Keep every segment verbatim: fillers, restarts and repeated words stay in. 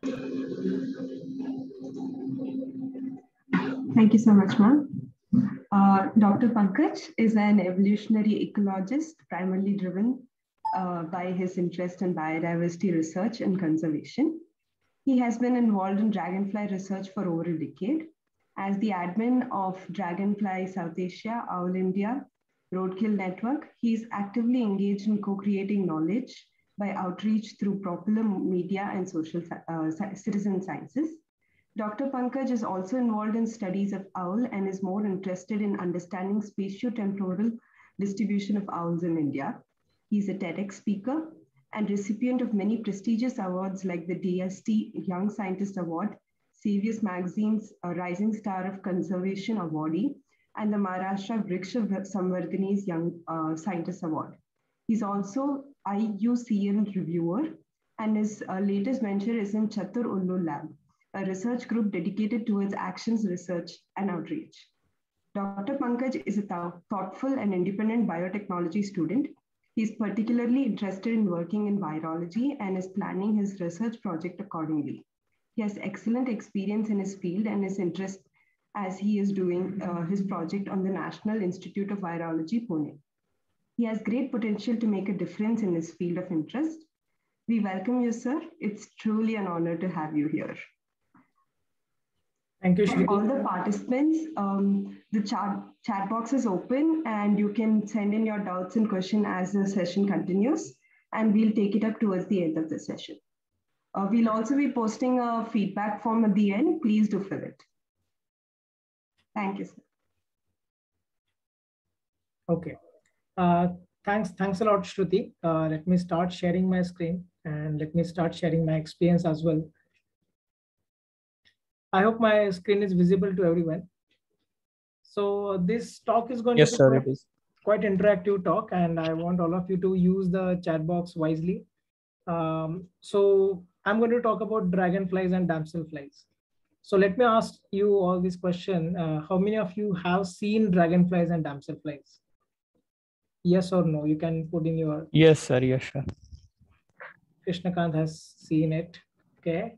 Thank you so much, ma'am. Uh, Doctor Pankaj is an evolutionary ecologist, primarily driven uh, by his interest in biodiversity research and conservation. He has been involved in dragonfly research for over a decade. As the admin of Dragonfly South Asia, Owl India, Roadkill Network, he is actively engaged in co-creating knowledge by outreach through popular media and social uh, citizen sciences. Doctor Pankaj is also involved in studies of owl and is more interested in understanding spatio-temporal distribution of owls in India. He's a TEDx speaker and recipient of many prestigious awards like the D S T Young Scientist Award, Saviors Magazine's Rising Star of Conservation Awardee, and the Maharashtra Vriksha Samvardhani's Young uh, Scientist Award. He's also I U C N reviewer, and his uh, latest venture is in Chatur Ullu Lab, a research group dedicated towards actions research and outreach. Doctor Pankaj is a th thoughtful and independent biotechnology student. He is particularly interested in working in virology and is planning his research project accordingly. He has excellent experience in his field and is interested as he is doing uh, his project on the National Institute of Virology, Pune. He has great potential to make a difference in his field of interest. We welcome you, sir. It's truly an honor to have you here. Thank you, Shruti. All the participants, um, the chat, chat box is open and you can send in your doubts and questions as the session continues, and we'll take it up towards the end of the session. Uh, we'll also be posting a feedback form at the end. Please do fill it. Thank you, sir. Okay. Uh, thanks, thanks a lot, Shruti. Uh, let me start sharing my screen and let me start sharing my experience as well. I hope my screen is visible to everyone. So this talk is going yes, to be sir, quite, it is. quite interactive talk, and I want all of you to use the chat box wisely. Um, so I'm going to talk about dragonflies and damselflies. So let me ask you all this question. Uh, how many of you have seen dragonflies and damselflies? Yes or no? You can put in your... Yes, sir. Yes, sir. Krishnakant has seen it. Okay.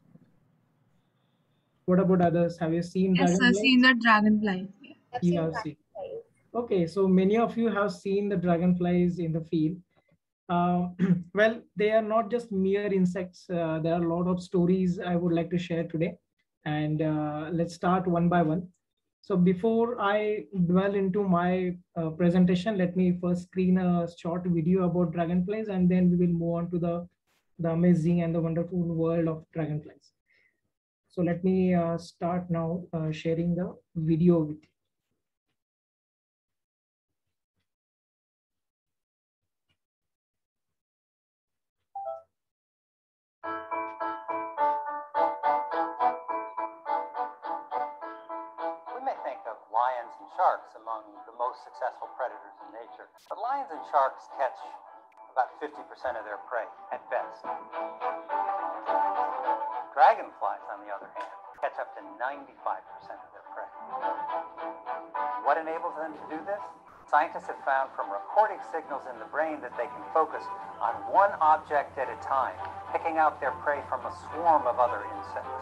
What about others? Have you seen yes, dragonflies? Yes, seen the dragonfly. I've you seen have seen. Okay, so many of you have seen the dragonflies in the field. Uh, well, they are not just mere insects. Uh, there are a lot of stories I would like to share today. And uh, let's start one by one. So before I dwell into my uh, presentation, let me first screen a short video about dragonflies, and then we will move on to the, the amazing and the wonderful world of dragonflies. So let me uh, start now uh, sharing the video with you. We may think of lions and sharks among the most successful predators in nature, but lions and sharks catch about fifty percent of their prey at best. Dragonflies, on the other hand, catch up to ninety-five percent of their prey. What enables them to do this? Scientists have found from recording signals in the brain that they can focus on one object at a time, picking out their prey from a swarm of other insects.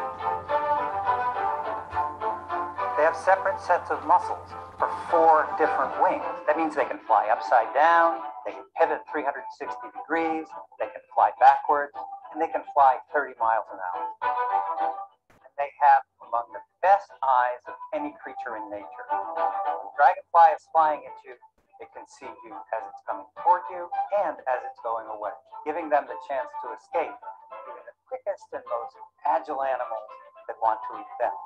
They have separate sets of muscles for four different wings. That means they can fly upside down, they can pivot three hundred sixty degrees, they can fly backwards, and they can fly thirty miles an hour. And they have among the best eyes of any creature in nature. When a dragonfly is flying at you, it can see you as it's coming toward you and as it's going away, giving them the chance to escape, even the quickest and most agile animals that want to eat them.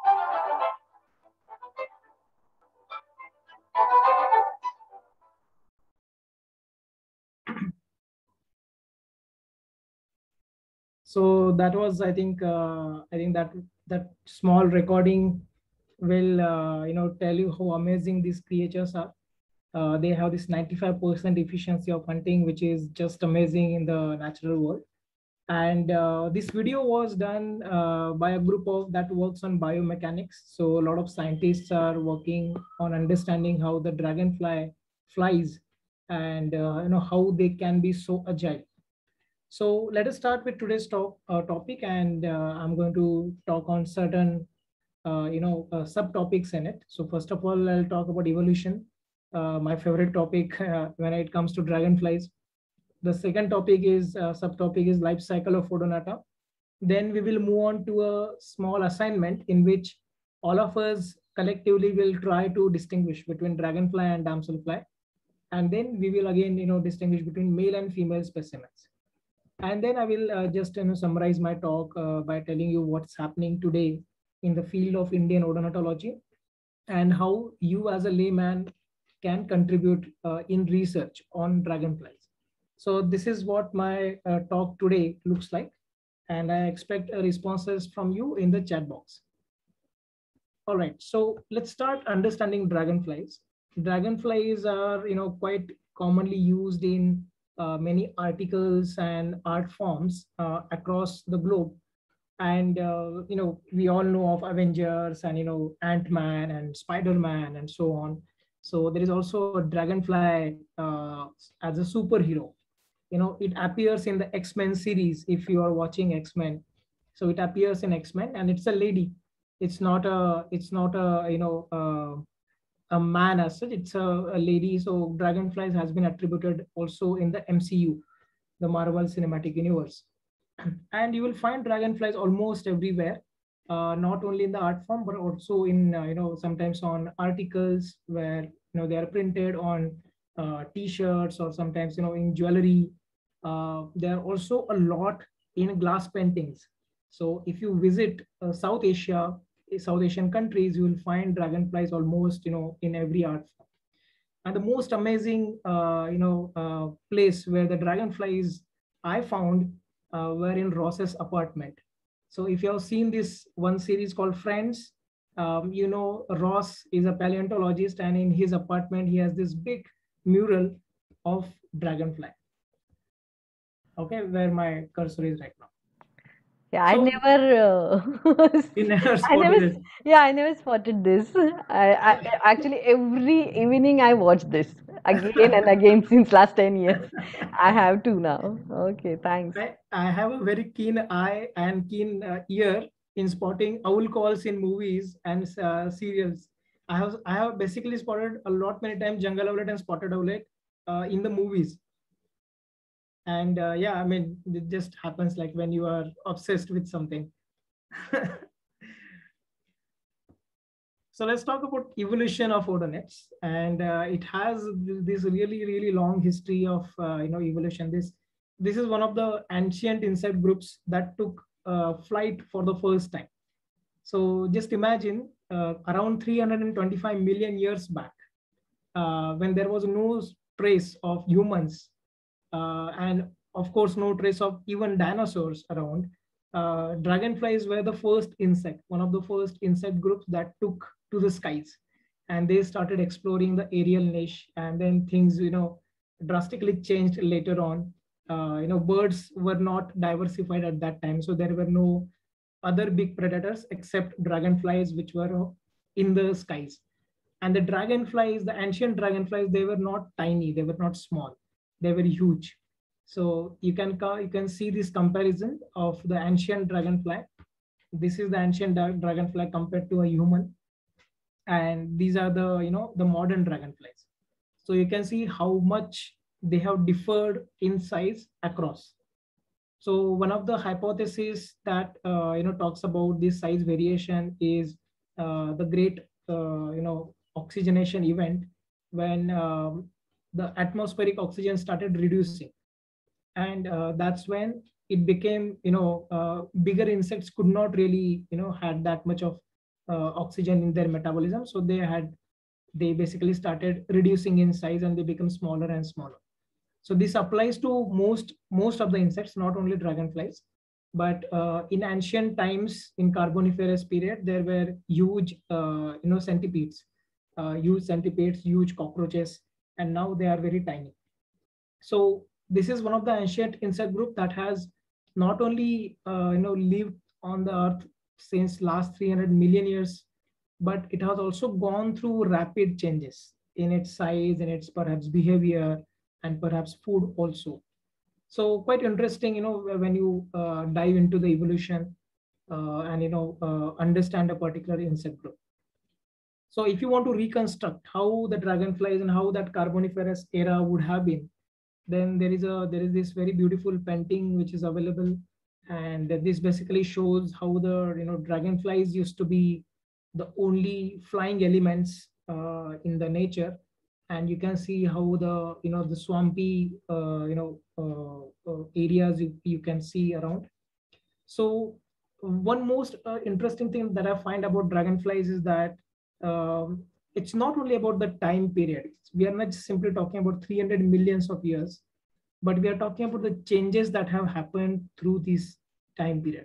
So that was, I think, uh, I think that that small recording will, uh, you know, tell you how amazing these creatures are. Uh, they have this ninety-five percent efficiency of hunting, which is just amazing in the natural world. And uh, this video was done uh, by a group of that works on biomechanics. So a lot of scientists are working on understanding how the dragonfly flies and uh, you know how they can be so agile. So let us start with today's top, uh, topic, and uh, I'm going to talk on certain, uh, you know, uh, subtopics in it. So first of all, I'll talk about evolution, uh, my favorite topic uh, when it comes to dragonflies. The second topic is uh, subtopic is life cycle of Odonata. Then we will move on to a small assignment in which all of us collectively will try to distinguish between dragonfly and damselfly. And then we will again, you know, distinguish between male and female specimens. And then I will uh, just you know, summarize my talk uh, by telling you what's happening today in the field of Indian odontology and how you as a layman can contribute uh, in research on dragonflies. So this is what my uh, talk today looks like. And I expect uh, responses from you in the chat box. All right, so let's start understanding dragonflies. Dragonflies are, you know, quite commonly used in uh, many articles and art forms uh, across the globe. And, uh, you know, we all know of Avengers and, you know, Ant-Man and Spider-Man and so on. So there is also a dragonfly uh, as a superhero. You know, it appears in the X-Men series if you are watching X-Men. So it appears in X-Men and it's a lady. It's not a, it's not a, you know, uh, a man as such, it's a, a lady. So dragonflies has been attributed also in the M C U, the Marvel Cinematic Universe. And you will find dragonflies almost everywhere, uh, not only in the art form, but also in, uh, you know, sometimes on articles where, you know, they are printed on uh, t-shirts or sometimes, you know, in jewelry. Uh, there are also a lot in glass paintings. So if you visit uh, South Asia, South Asian countries, you will find dragonflies almost, you know, in every art form. And the most amazing, uh, you know, uh, place where the dragonflies I found uh, were in Ross's apartment. So if you have seen this one series called Friends, um, you know, Ross is a paleontologist, and in his apartment, he has this big mural of dragonfly. Okay, where my cursor is right now. Yeah, I So- never. Uh, You never I spotted never. it. Yeah, I never spotted this. I, I actually every evening I watch this again and again since last ten years. I have to now. Okay, thanks. I, I have a very keen eye and keen uh, ear in spotting owl calls in movies and uh, serials. I have I have basically spotted a lot many times jungle owlet and spotted owlet uh, in the movies. And uh, yeah, I mean, it just happens like when you are obsessed with something. So let's talk about evolution of odonets, and uh, it has this really really long history of uh, you know evolution. This this is one of the ancient insect groups that took uh, flight for the first time. So just imagine uh, around three hundred twenty-five million years back, uh, when there was no trace of humans, uh, and of course no trace of even dinosaurs around. Uh, dragonflies were the first insect, one of the first insect groups that took to the skies, and they started exploring the aerial niche, and then things, you know, drastically changed later on. Uh, you know, birds were not diversified at that time, so there were no other big predators except dragonflies, which were in the skies. And the dragonflies, the ancient dragonflies, they were not tiny, they were not small, they were huge. So you can you can see this comparison of the ancient dragonfly. This is the ancient dragonfly compared to a human, and these are the, you know, the modern dragonflies. So you can see how much they have differed in size across. So one of the hypotheses that uh, you know talks about this size variation is uh, the great uh, you know oxygenation event, when um, the atmospheric oxygen started reducing, and uh, that's when it became, you know uh, bigger insects could not really, you know had that much of uh, oxygen in their metabolism, so they had they basically started reducing in size and they become smaller and smaller. So this applies to most most of the insects, not only dragonflies. But uh, in ancient times, in Carboniferous period, there were huge, uh, you know, centipedes, uh, huge centipedes, huge cockroaches, and now they are very tiny. So this is one of the ancient insect group that has not only, uh, you know, lived on the earth since last three hundred million years, but it has also gone through rapid changes in its size and its perhaps behavior and perhaps food also. So quite interesting, you know, when you uh, dive into the evolution uh, and, you know, uh, understand a particular insect group. So if you want to reconstruct how the dragonflies and how that Carboniferous era would have been, then there is a there is this very beautiful painting which is available, and this basically shows how the, you know, dragonflies used to be the only flying elements uh, in the nature, and you can see how the, you know, the swampy uh, you know uh, uh, areas you, you can see around. So one most uh, interesting thing that I find about dragonflies is that um, it's not only about the time period. We are not simply talking about three hundred millions of years, but we are talking about the changes that have happened through this time period.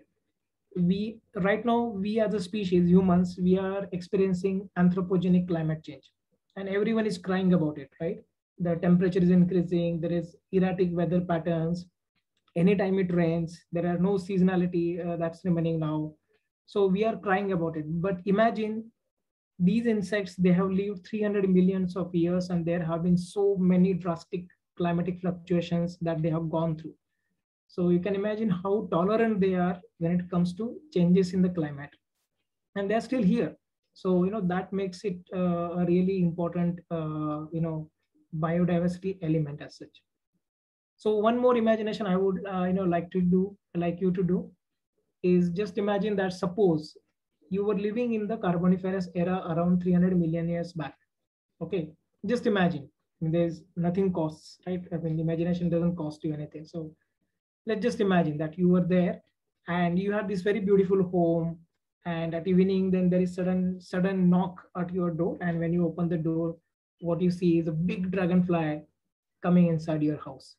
We right now, we as a species, humans, we are experiencing anthropogenic climate change, and everyone is crying about it, right? The temperature is increasing. There is erratic weather patterns. Anytime it rains, there are no seasonality uh, that's remaining now. So we are crying about it. But imagine these insects, they have lived three hundred millions of years, and there have been so many drastic climatic fluctuations that they have gone through. So you can imagine how tolerant they are when it comes to changes in the climate, and they're still here. So, you know, that makes it uh, a really important uh, you know biodiversity element as such. So one more imagination I would uh, you know like to do like you to do is, just imagine that suppose you were living in the Carboniferous era around three hundred million years back. Okay, just imagine. I mean, there's nothing costs, right? I mean, imagination doesn't cost you anything. So let's just imagine that you were there and you had this very beautiful home, and at evening then there is sudden sudden knock at your door, and when you open the door, what you see is a big dragonfly coming inside your house.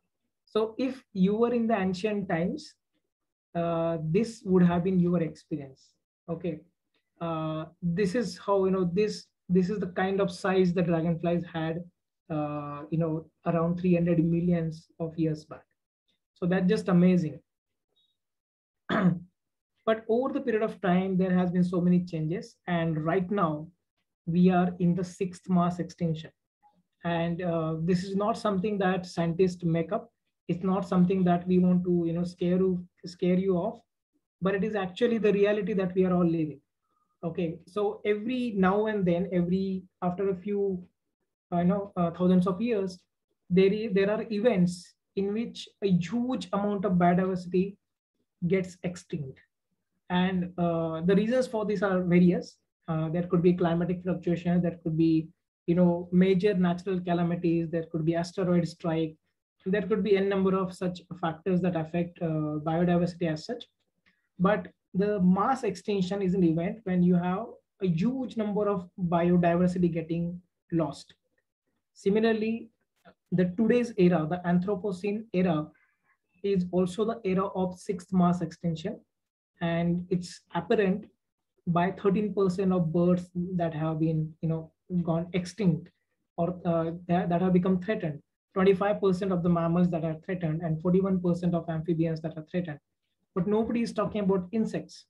So if you were in the ancient times, uh, this would have been your experience. Okay, uh, this is how, you know, this this is the kind of size the dragonflies had uh, you know around three hundred millions of years back. So that's just amazing. But over the period of time, there has been so many changes, and right now we are in the sixth mass extinction. And uh, this is not something that scientists make up. It's not something that we want to, you know, scare you scare you off, but it is actually the reality that we are all living. Okay, so every now and then, every after a few, I know, uh, thousands of years, there is, there are events in which a huge amount of biodiversity gets extinct. And uh, the reasons for this are various. Uh, there could be climatic fluctuations, there could be, you know, major natural calamities, there could be asteroid strike, there could be a number of such factors that affect uh, biodiversity as such. But the mass extinction is an event when you have a huge number of biodiversity getting lost. Similarly, the today's era, the Anthropocene era, is also the era of sixth mass extinction, and it's apparent by thirteen percent of birds that have been, you know, gone extinct, or uh, that, that have become threatened, twenty-five percent of the mammals that are threatened, and forty-one percent of amphibians that are threatened. But nobody is talking about insects.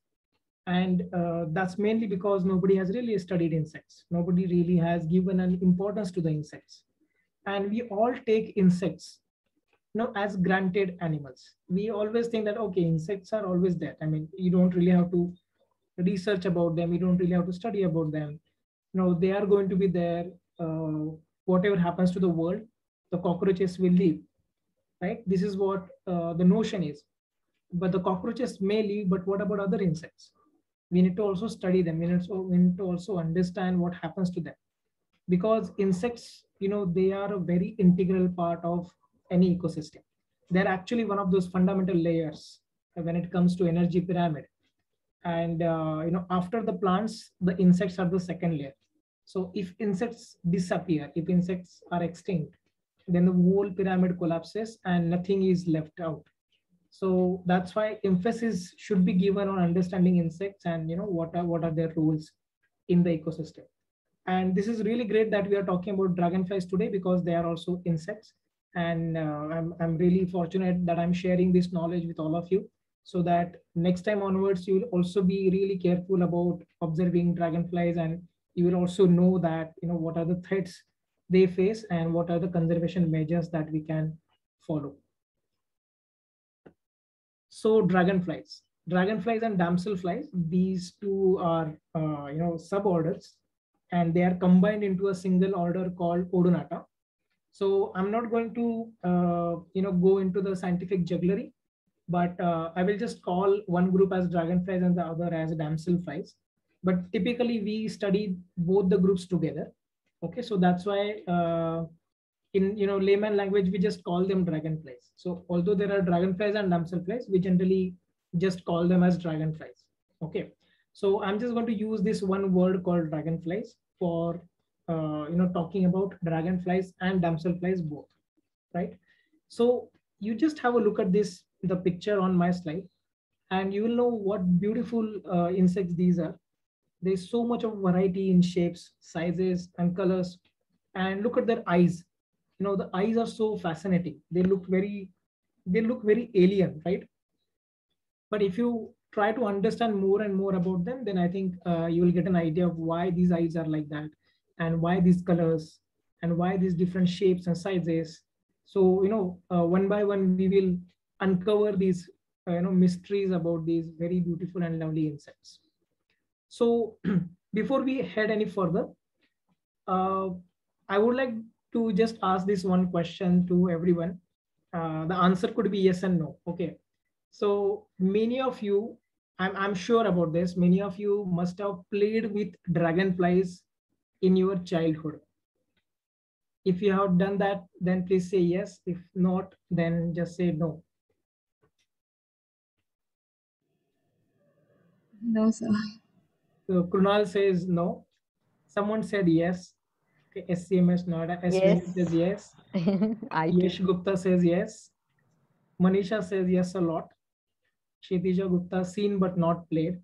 And uh, that's mainly because nobody has really studied insects. Nobody really has given an importance to the insects. And we all take insects, you know, as granted animals. We always think that, okay, insects are always there. I mean, you don't really have to research about them. You don't really have to study about them. You know, they are going to be there. Uh, whatever happens to the world, the cockroaches will leave, right? This is what uh, the notion is. But the cockroaches may leave, but what about other insects? We need to also study them. We need to, we need to also understand what happens to them. Because insects, you know, they are a very integral part of any ecosystem. They're actually one of those fundamental layers when it comes to energy pyramid. And uh, you know, after the plants, the insects are the second layer. So if insects disappear, if insects are extinct, then the whole pyramid collapses and nothing is left out. So that's why emphasis should be given on understanding insects and, you know, what are what are their roles in the ecosystem. And this is really great that we are talking about dragonflies today, because they are also insects. And uh, I'm, I'm really fortunate that I'm sharing this knowledge with all of you, so that next time onwards, you will also be really careful about observing dragonflies, and you will also know that, you know, what are the threats they face and what are the conservation measures that we can follow. So dragonflies, dragonflies and damselflies, these two are uh, you know suborders, and they are combined into a single order called Odonata. So I'm not going to uh, you know go into the scientific jugglery, but uh, I will just call one group as dragonflies and the other as damselflies. But typically we study both the groups together. Okay, so that's why uh, in you know layman language we just call them dragonflies. So although there are dragonflies and damselflies, we generally just call them as dragonflies. Okay, so I'm just going to use this one word called dragonflies for uh, you know talking about dragonflies and damselflies both, right? So you just have a look at this, the picture on my slide, and you will know what beautiful uh, insects these are. There's so much of variety in shapes, sizes, and colors. And look at their eyes. You know, the eyes are so fascinating. They look very, they look very alien, right? But if you try to understand more and more about them, then I think uh, you will get an idea of why these eyes are like that, and why these colors, and why these different shapes and sizes. So, you know, uh, one by one, we will uncover these, uh, you know, mysteries about these very beautiful and lovely insects. So before we head any further, uh, I would like to just ask this one question to everyone. Uh, the answer could be yes and no. Okay. So many of you, I'm, I'm sure about this, many of you must have played with dragonflies in your childhood. If you have done that, then please say yes. If not, then just say no. No, sir. So Krunal says no. Someone said yes. Okay, S C M S Noida. S V Yes. says yes. I Yesh do. Gupta says yes. Manisha says yes a lot. Kshitija Gupta, seen but not played.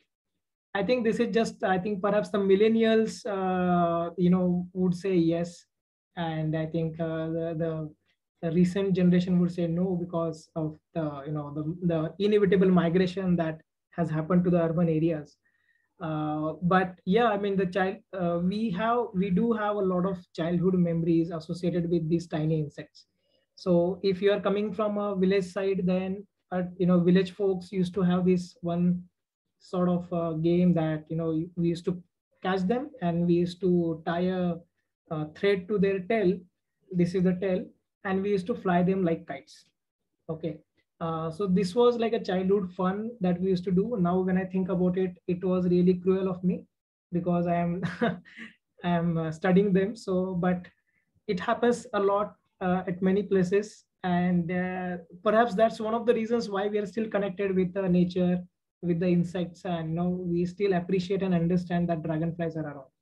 I think this is just, I think perhaps the millennials, uh, you know, would say yes. And I think uh, the, the, the recent generation would say no because of the, you know, the, the inevitable migration that has happened to the urban areas. Uh, but yeah, I mean, the child, uh, we have, we do have a lot of childhood memories associated with these tiny insects. So if you are coming from a village side, then, uh, you know, village folks used to have this one sort of uh, game that, you know, we used to catch them and we used to tie a, a thread to their tail. This is the tail, and we used to fly them like kites. Okay. Uh, so this was like a childhood fun that we used to do. Now, when I think about it, it was really cruel of me because I am I am uh, studying them. So, but it happens a lot uh, at many places, and uh, perhaps that's one of the reasons why we are still connected with the nature, with the insects, and you know, we still appreciate and understand that dragonflies are around.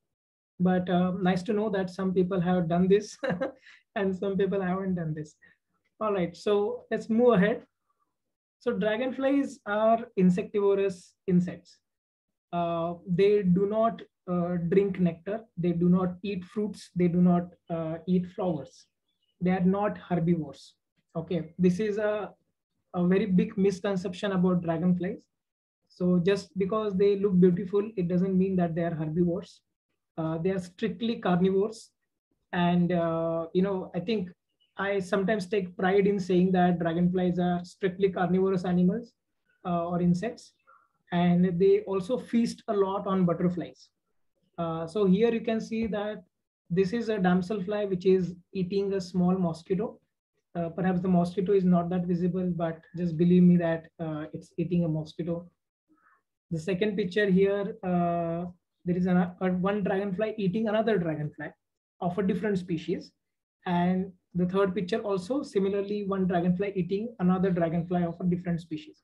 But uh, nice to know that some people have done this and some people haven't done this. All right, so let's move ahead. So dragonflies are insectivorous insects. Uh, they do not uh, drink nectar. They do not eat fruits. They do not uh, eat flowers. They are not herbivores. Okay, this is a, a very big misconception about dragonflies. So just because they look beautiful, it doesn't mean that they are herbivores. Uh, they are strictly carnivores. And, uh, you know, I think I sometimes take pride in saying that dragonflies are strictly carnivorous animals uh, or insects. And they also feast a lot on butterflies. Uh, so here you can see that this is a damselfly which is eating a small mosquito. Uh, perhaps the mosquito is not that visible, but just believe me that uh, it's eating a mosquito. The second picture here, uh, there is an, a, one dragonfly eating another dragonfly of a different species. And the third picture also, similarly, one dragonfly eating another dragonfly of a different species.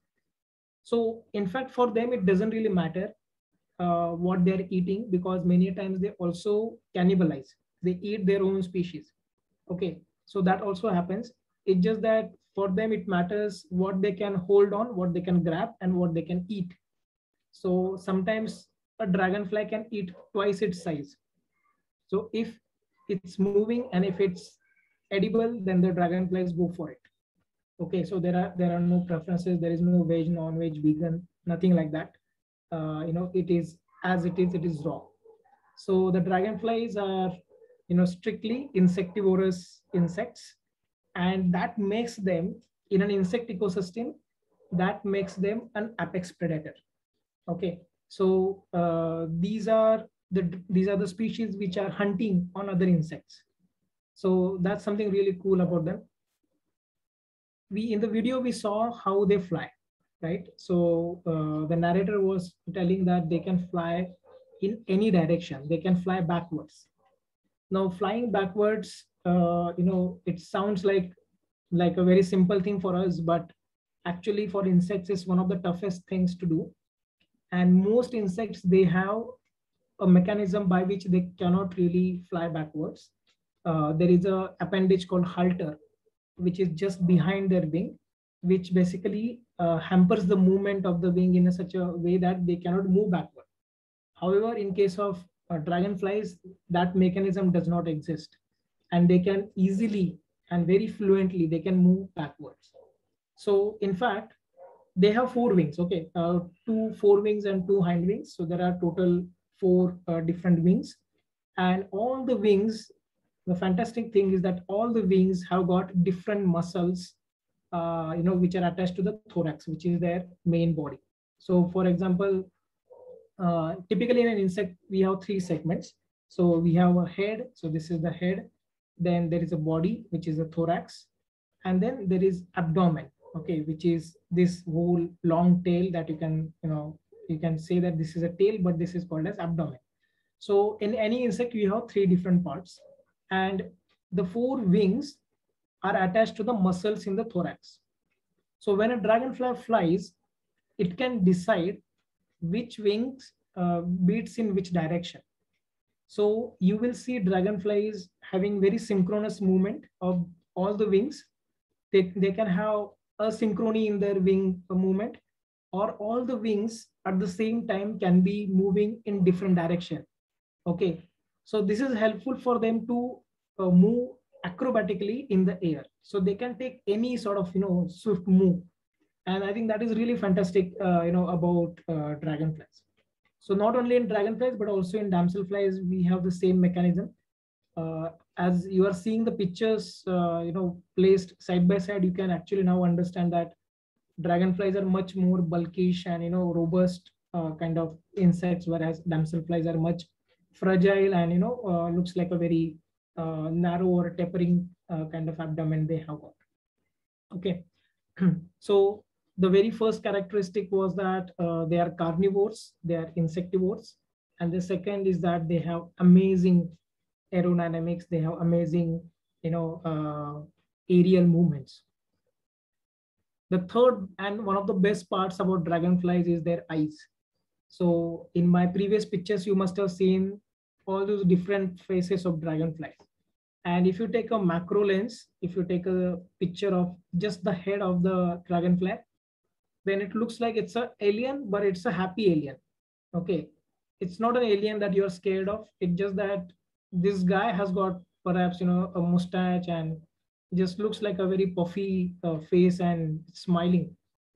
So in fact, for them, it doesn't really matter uh, what they're eating because many times they also cannibalize. They eat their own species. Okay, so that also happens. It's just that for them, it matters what they can hold on, what they can grab, and what they can eat. So sometimes a dragonfly can eat twice its size. So if it's moving and if it's edible, then the dragonflies go for it. Okay, so there are there are no preferences. There is no veg, non-veg, vegan, nothing like that. Uh, you know, it is as it is. It is raw. So the dragonflies are, you know, strictly insectivorous insects, and that makes them in an insect ecosystem that makes them an apex predator. Okay, so uh, these are the these are the species which are hunting on other insects. So that's something really cool about them. We in the video we saw how they fly, right? So uh, the narrator was telling that they can fly in any direction. They can fly backwards. Now flying backwards, uh, you know, it sounds like like a very simple thing for us, but actually for insects is one of the toughest things to do. And most insects, they have a mechanism by which they cannot really fly backwards. Uh, there is a appendage called halter, which is just behind their wing, which basically uh, hampers the movement of the wing in a such a way that they cannot move backward. However, in case of uh, dragonflies, that mechanism does not exist, and they can easily and very fluently, they can move backwards. So in fact, they have four wings, okay, uh, two fore wings and two hind wings. So there are total four uh, different wings, and all the wings, the fantastic thing is that all the wings have got different muscles, uh, you know, which are attached to the thorax, which is their main body. So for example, uh, typically in an insect, we have three segments. So we have a head, so this is the head. Then there is a body, which is the thorax. And then there is abdomen, okay, which is this whole long tail that you can, you know, you can say that this is a tail, but this is called as abdomen. So in any insect, we have three different parts. And the four wings are attached to the muscles in the thorax. So when a dragonfly flies, it can decide which wings uh, beats in which direction. So you will see dragonflies having very synchronous movement of all the wings. They, they can have a synchrony in their wing movement, or all the wings at the same time can be moving in different direction. Okay, so this is helpful for them to uh, move acrobatically in the air. So they can take any sort of, you know, swift move. And I think that is really fantastic, uh, you know, about uh, dragonflies. So not only in dragonflies, but also in damselflies, we have the same mechanism. Uh, as you are seeing the pictures, uh, you know, placed side by side, you can actually now understand that dragonflies are much more bulkish and, you know, robust uh, kind of insects, whereas damselflies are much fragile and, you know, uh, looks like a very uh, narrow or tapering uh, kind of abdomen they have got. Okay, so the very first characteristic was that uh, they are carnivores, they are insectivores. And the second is that they have amazing aerodynamics, they have amazing, you know, uh, aerial movements. The third and one of the best parts about dragonflies is their eyes. So in my previous pictures, you must have seen all those different faces of dragonflies. And if you take a macro lens, if you take a picture of just the head of the dragonfly, then it looks like it's an alien, but it's a happy alien. Okay, it's not an alien that you're scared of. It's just that this guy has got perhaps, you know, a mustache and just looks like a very puffy uh, face and smiling.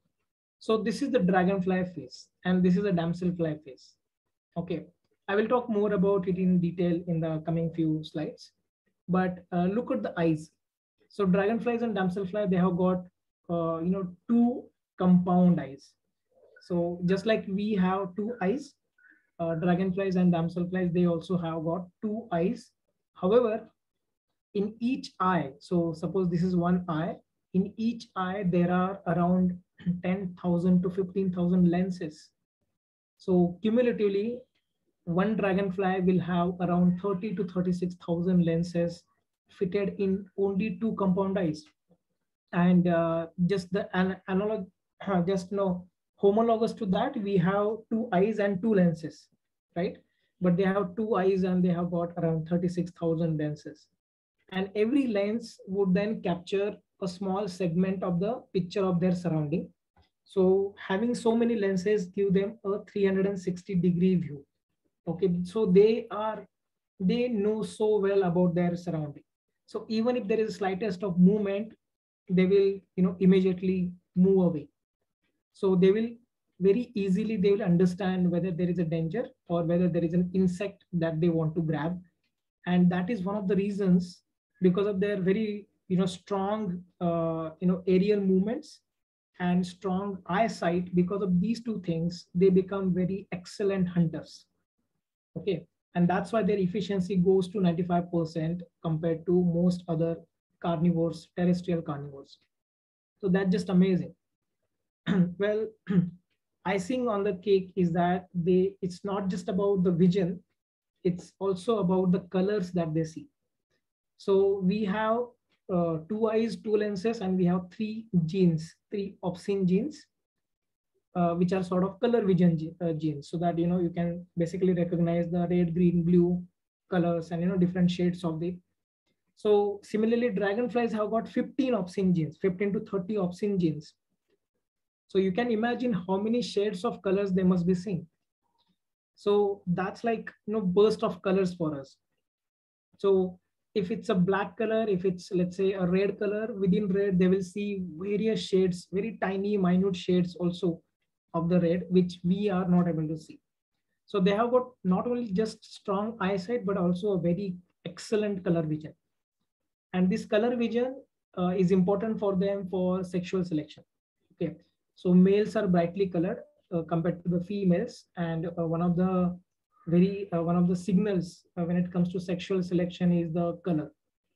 So this is the dragonfly face, and this is a damselfly face. Okay, I will talk more about it in detail in the coming few slides. But uh, look at the eyes. So dragonflies and damselfly, they have got, uh, you know, two compound eyes. So just like we have two eyes, uh, dragonflies and damselflies, they also have got two eyes. However, in each eye, so suppose this is one eye, in each eye, there are around ten thousand to fifteen thousand lenses. So cumulatively, one dragonfly will have around thirty to thirty-six thousand lenses fitted in only two compound eyes. And uh, just the an analog, just no homologous to that, we have two eyes and two lenses, right? But they have two eyes and they have got around thirty-six thousand lenses. And every lens would then capture a small segment of the picture of their surrounding. So having so many lenses give them a three hundred sixty degree view. Okay, so they are, they know so well about their surrounding. So even if there is slightest of movement, they will, you know, immediately move away. So they will very easily, they will understand whether there is a danger or whether there is an insect that they want to grab. And that is one of the reasons, because of their very, you know, strong, uh, you know, aerial movements, and strong eyesight, because of these two things, they become very excellent hunters. Okay. And that's why their efficiency goes to ninety-five percent compared to most other carnivores, terrestrial carnivores. So that's just amazing. Well, icing on the cake is that they it's not just about the vision, it's also about the colors that they see. So we have uh, two eyes, two lenses, and we have three genes, three opsin genes, uh, which are sort of color vision ge uh, genes, so that you know you can basically recognize the red, green, blue colors and you know different shades of the. So similarly, dragonflies have got fifteen opsin genes, fifteen to thirty opsin genes. So you can imagine how many shades of colors they must be seeing. So that's like you know burst of colors for us. So if it's a black color, if it's let's say a red color, within red they will see various shades, very tiny minute shades also of the red, which we are not able to see. So they have got not only just strong eyesight, but also a very excellent color vision. And this color vision uh, is important for them for sexual selection. Okay, so males are brightly colored uh, compared to the females, and uh, one of the very uh, one of the signals uh, when it comes to sexual selection is the color.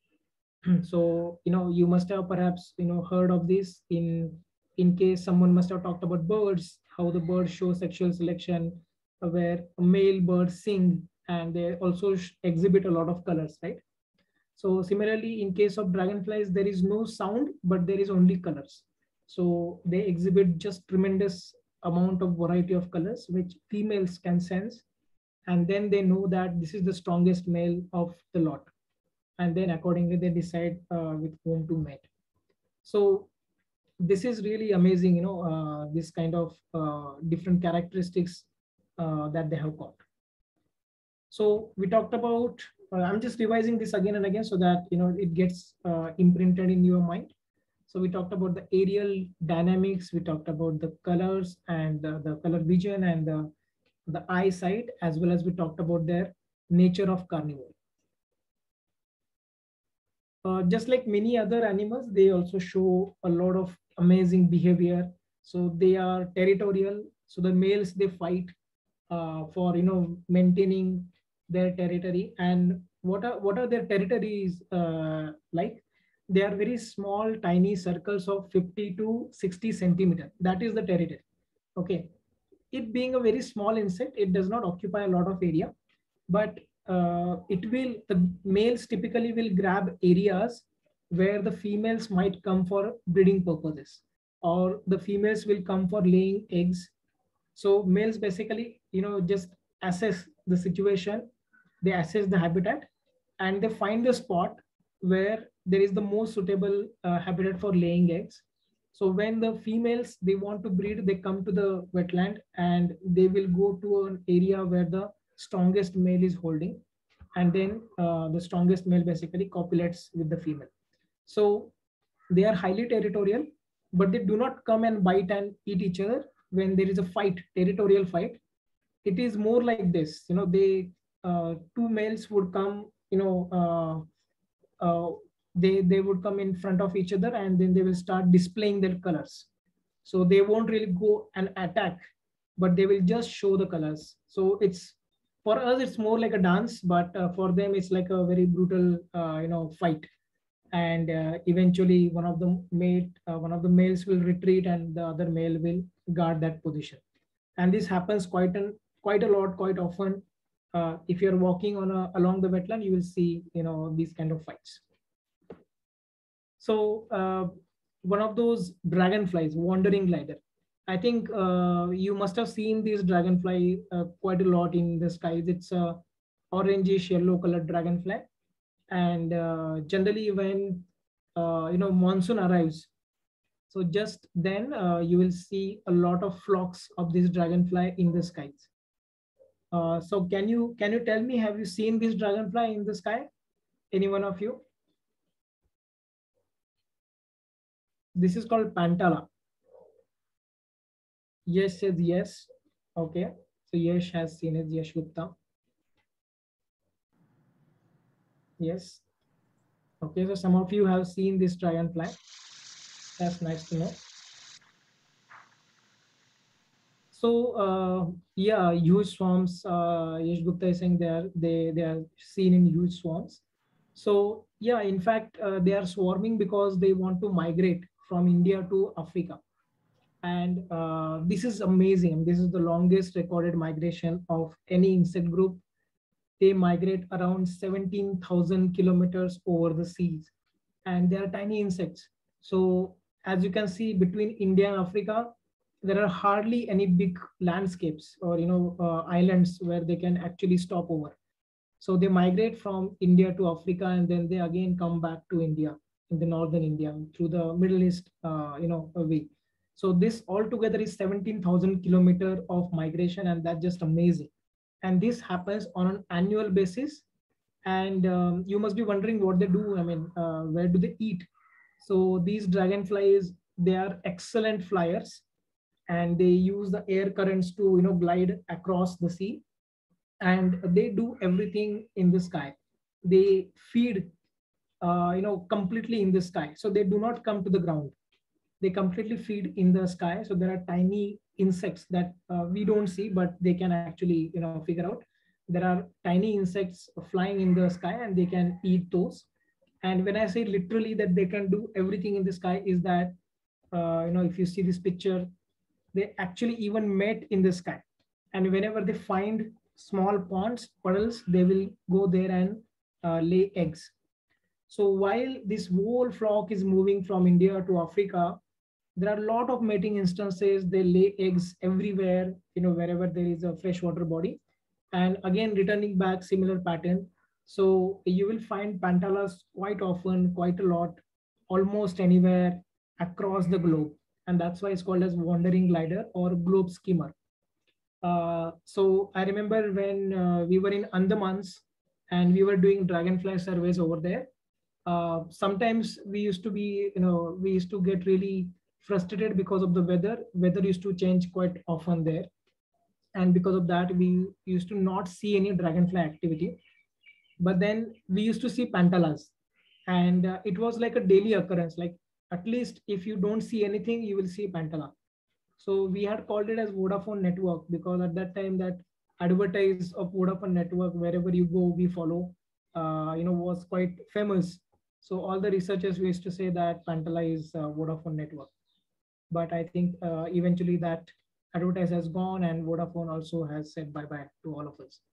So you know you must have perhaps you know heard of this in in case someone must have talked about birds, how the birds show sexual selection, uh, where male birds sing and they also exhibit a lot of colors, right? So similarly, in case of dragonflies, there is no sound, but there is only colors. So they exhibit just tremendous amount of variety of colors, which females can sense. And then they know that this is the strongest male of the lot. And then accordingly, they decide uh, with whom to mate. So this is really amazing, you know, uh, this kind of uh, different characteristics uh, that they have got. So we talked about, uh, I'm just revising this again and again so that, you know, it gets uh, imprinted in your mind. So we talked about the aerial dynamics, we talked about the colors and uh, the color vision and the, the eyesight, as well as we talked about their nature of carnivore. Uh, just like many other animals, they also show a lot of amazing behavior. So they are territorial. So the males, they fight uh, for, you know, maintaining their territory. And what are, what are their territories uh, like? They are very small, tiny circles of fifty to sixty centimeter. That is the territory. Okay. It being a very small insect, it does not occupy a lot of area, but uh, it will, the males typically will grab areas where the females might come for breeding purposes, or the females will come for laying eggs. So males basically, you know, just assess the situation, they assess the habitat, and they find the spot where there is the most suitable uh, habitat for laying eggs. So when the females, they want to breed, they come to the wetland and they will go to an area where the strongest male is holding. And then uh, the strongest male basically copulates with the female. So they are highly territorial, but they do not come and bite and eat each other when there is a fight, territorial fight. It is more like this, you know, they, uh, two males would come, you know, uh, uh, they, they would come in front of each other and then they will start displaying their colors. So they won't really go and attack, but they will just show the colors. So it's, for us, it's more like a dance, but uh, for them, it's like a very brutal, uh, you know, fight. And uh, eventually one of the mate, uh, one of the males will retreat and the other male will guard that position. And this happens quite an, quite a lot, quite often. Uh, if you're walking on a, along the wetland, you will see, you know, these kind of fights. So uh, one of those dragonflies, wandering glider. I think uh, you must have seen this dragonfly uh, quite a lot in the skies. It's a orangish yellow colored dragonfly. And uh, generally when, uh, you know, monsoon arrives, so just then uh, you will see a lot of flocks of this dragonfly in the skies. Uh, so can you, can you tell me, have you seen this dragonfly in the sky? Any one of you? This is called Pantala. Yes says yes. Okay. So Yash has seen it, Yash Gupta. Yes. Okay, so some of you have seen this dragonfly. That's nice to know. So uh, yeah, huge swarms. Uh, Yash Gupta is saying they are they they are seen in huge swarms. So yeah, in fact, uh, they are swarming because they want to migrate from India to Africa, and uh, this is amazing. This is the longest recorded migration of any insect group. They migrate around seventeen thousand kilometers over the seas, and they are tiny insects. So as you can see, between India and Africa, there are hardly any big landscapes or you know uh, islands where they can actually stop over. So they migrate from India to Africa, and then they again come back to India in the northern India through the Middle East, uh, you know, way. So this altogether is seventeen thousand kilometer of migration, and that's just amazing. And this happens on an annual basis. And um, you must be wondering what they do. I mean, uh, where do they eat? So these dragonflies, they are excellent flyers, and they use the air currents to you know glide across the sea, and they do everything in the sky. They feed uh, you know completely in the sky, so they do not come to the ground. They completely feed in the sky. So there are tiny insects that uh, we don't see, but they can actually you know figure out. There are tiny insects flying in the sky, and they can eat those. And when I say literally that they can do everything in the sky, is that uh, you know if you see this picture, they actually even mate in the sky. And whenever they find small ponds, puddles, they will go there and uh, lay eggs. So while this whole flock is moving from India to Africa, there are a lot of mating instances. They lay eggs everywhere, you know, wherever there is a freshwater body. And again, returning back, similar pattern. So you will find pantalas quite often, quite a lot, almost anywhere across the globe. And that's why it's called as wandering glider or globe skimmer. Uh, so I remember when uh, we were in Andamans and we were doing dragonfly surveys over there. Uh, sometimes we used to be, you know, we used to get really frustrated because of the weather. Weather used to change quite often there. And because of that, we used to not see any dragonfly activity. But then we used to see pantalas. And uh, it was like a daily occurrence. Like at least if you don't see anything, you will see pantala. So we had called it as Vodafone network, because at that time that advertise of Vodafone network, wherever you go, we follow, uh, you know, was quite famous. So all the researchers used to say that pantala is uh, Vodafone network. But I think uh, eventually that advertise has gone, and Vodafone also has said bye-bye to all of us.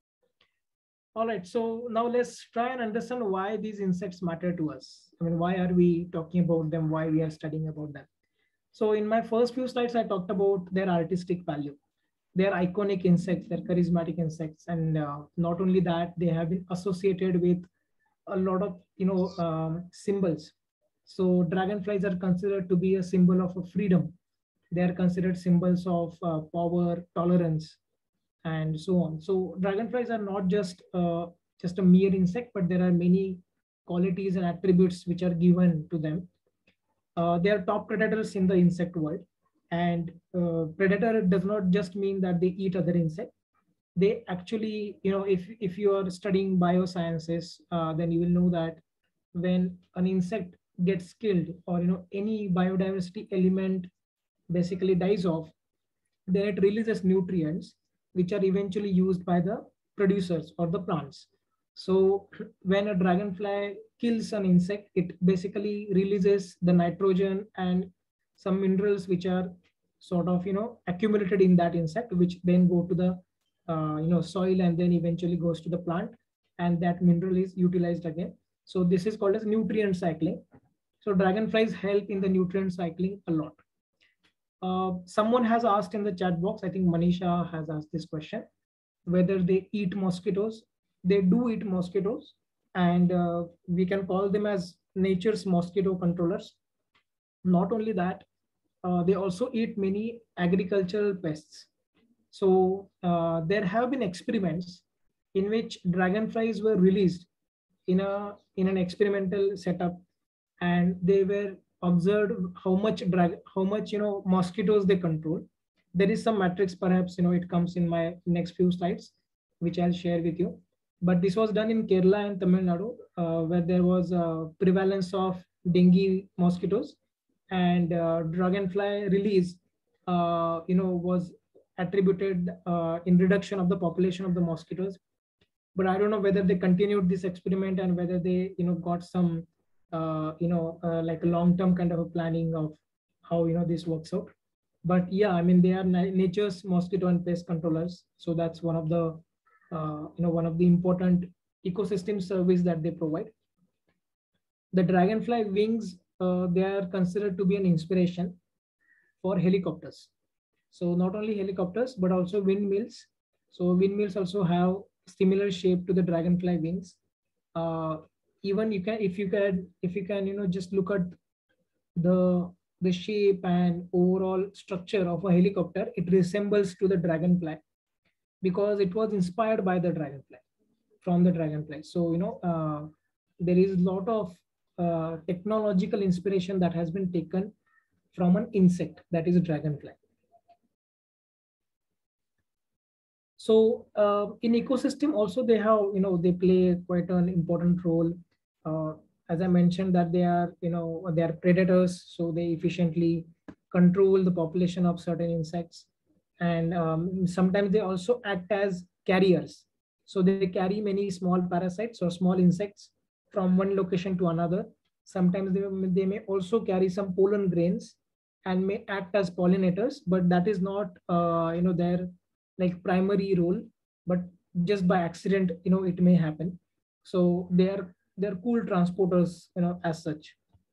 All right, so now let's try and understand why these insects matter to us. I mean, why are we talking about them? Why we are studying about them? So in my first few slides, I talked about their artistic value. They're iconic insects, they're charismatic insects. And uh, not only that, they have been associated with a lot of, you know, um, symbols. So dragonflies are considered to be a symbol of a freedom. They are considered symbols of uh, power, tolerance, and so on. So dragonflies are not just, uh, just a mere insect, but there are many qualities and attributes which are given to them. Uh, they are top predators in the insect world. And uh, predator does not just mean that they eat other insects. They actually, you know, if, if you are studying biosciences, uh, then you will know that when an insect gets killed, or, you know, any biodiversity element basically dies off, then it releases nutrients, which are eventually used by the producers or the plants. So when a dragonfly kills an insect, it basically releases the nitrogen and some minerals which are sort of, you know, accumulated in that insect, which then go to the, uh, you know, soil, and then eventually goes to the plant, and that mineral is utilized again. So this is called as nutrient cycling. So dragonflies help in the nutrient cycling a lot. Uh, someone has asked in the chat box, I think Manisha has asked this question, whether they eat mosquitoes. They do eat mosquitoes, and uh, we can call them as nature's mosquito controllers. Not only that, uh, they also eat many agricultural pests. So uh, there have been experiments in which dragonflies were released in a in an experimental setup, and they were observed how much drag how much you know mosquitoes they control. There is some matrix, perhaps, you know, it comes in my next few slides, which I'll share with you. But this was done in Kerala and Tamil Nadu, uh, where there was a prevalence of dengue mosquitoes, and uh, dragonfly release, uh, you know, was attributed uh, in reduction of the population of the mosquitoes. But I don't know whether they continued this experiment and whether they, you know, got some, uh, you know, uh, like a long-term kind of a planning of how, you know, this works out. But yeah, I mean, they are nature's mosquito and pest controllers. So that's one of the, uh, you know, one of the important ecosystem service that they provide. The dragonfly wings, uh, they are considered to be an inspiration for helicopters. So not only helicopters, but also windmills. So windmills also have similar shape to the dragonfly wings. Uh, even you can, if you can, if you can, you know, just look at the the shape and overall structure of a helicopter, it resembles to the dragonfly because it was inspired by the dragonfly, from the dragonfly. So, you know, uh, there is a lot of uh, technological inspiration that has been taken from an insect, that is a dragonfly. So uh, in ecosystem also they have, you know, they play quite an important role. Uh, as I mentioned that they are, you know, they are predators. So they efficiently control the population of certain insects. And um, sometimes they also act as carriers. So they carry many small parasites or small insects from one location to another. Sometimes they, they may also carry some pollen grains and may act as pollinators, but that is not, uh, you know, their like primary role, but just by accident, you know, it may happen. So they are, they're cool transporters, you know, as such.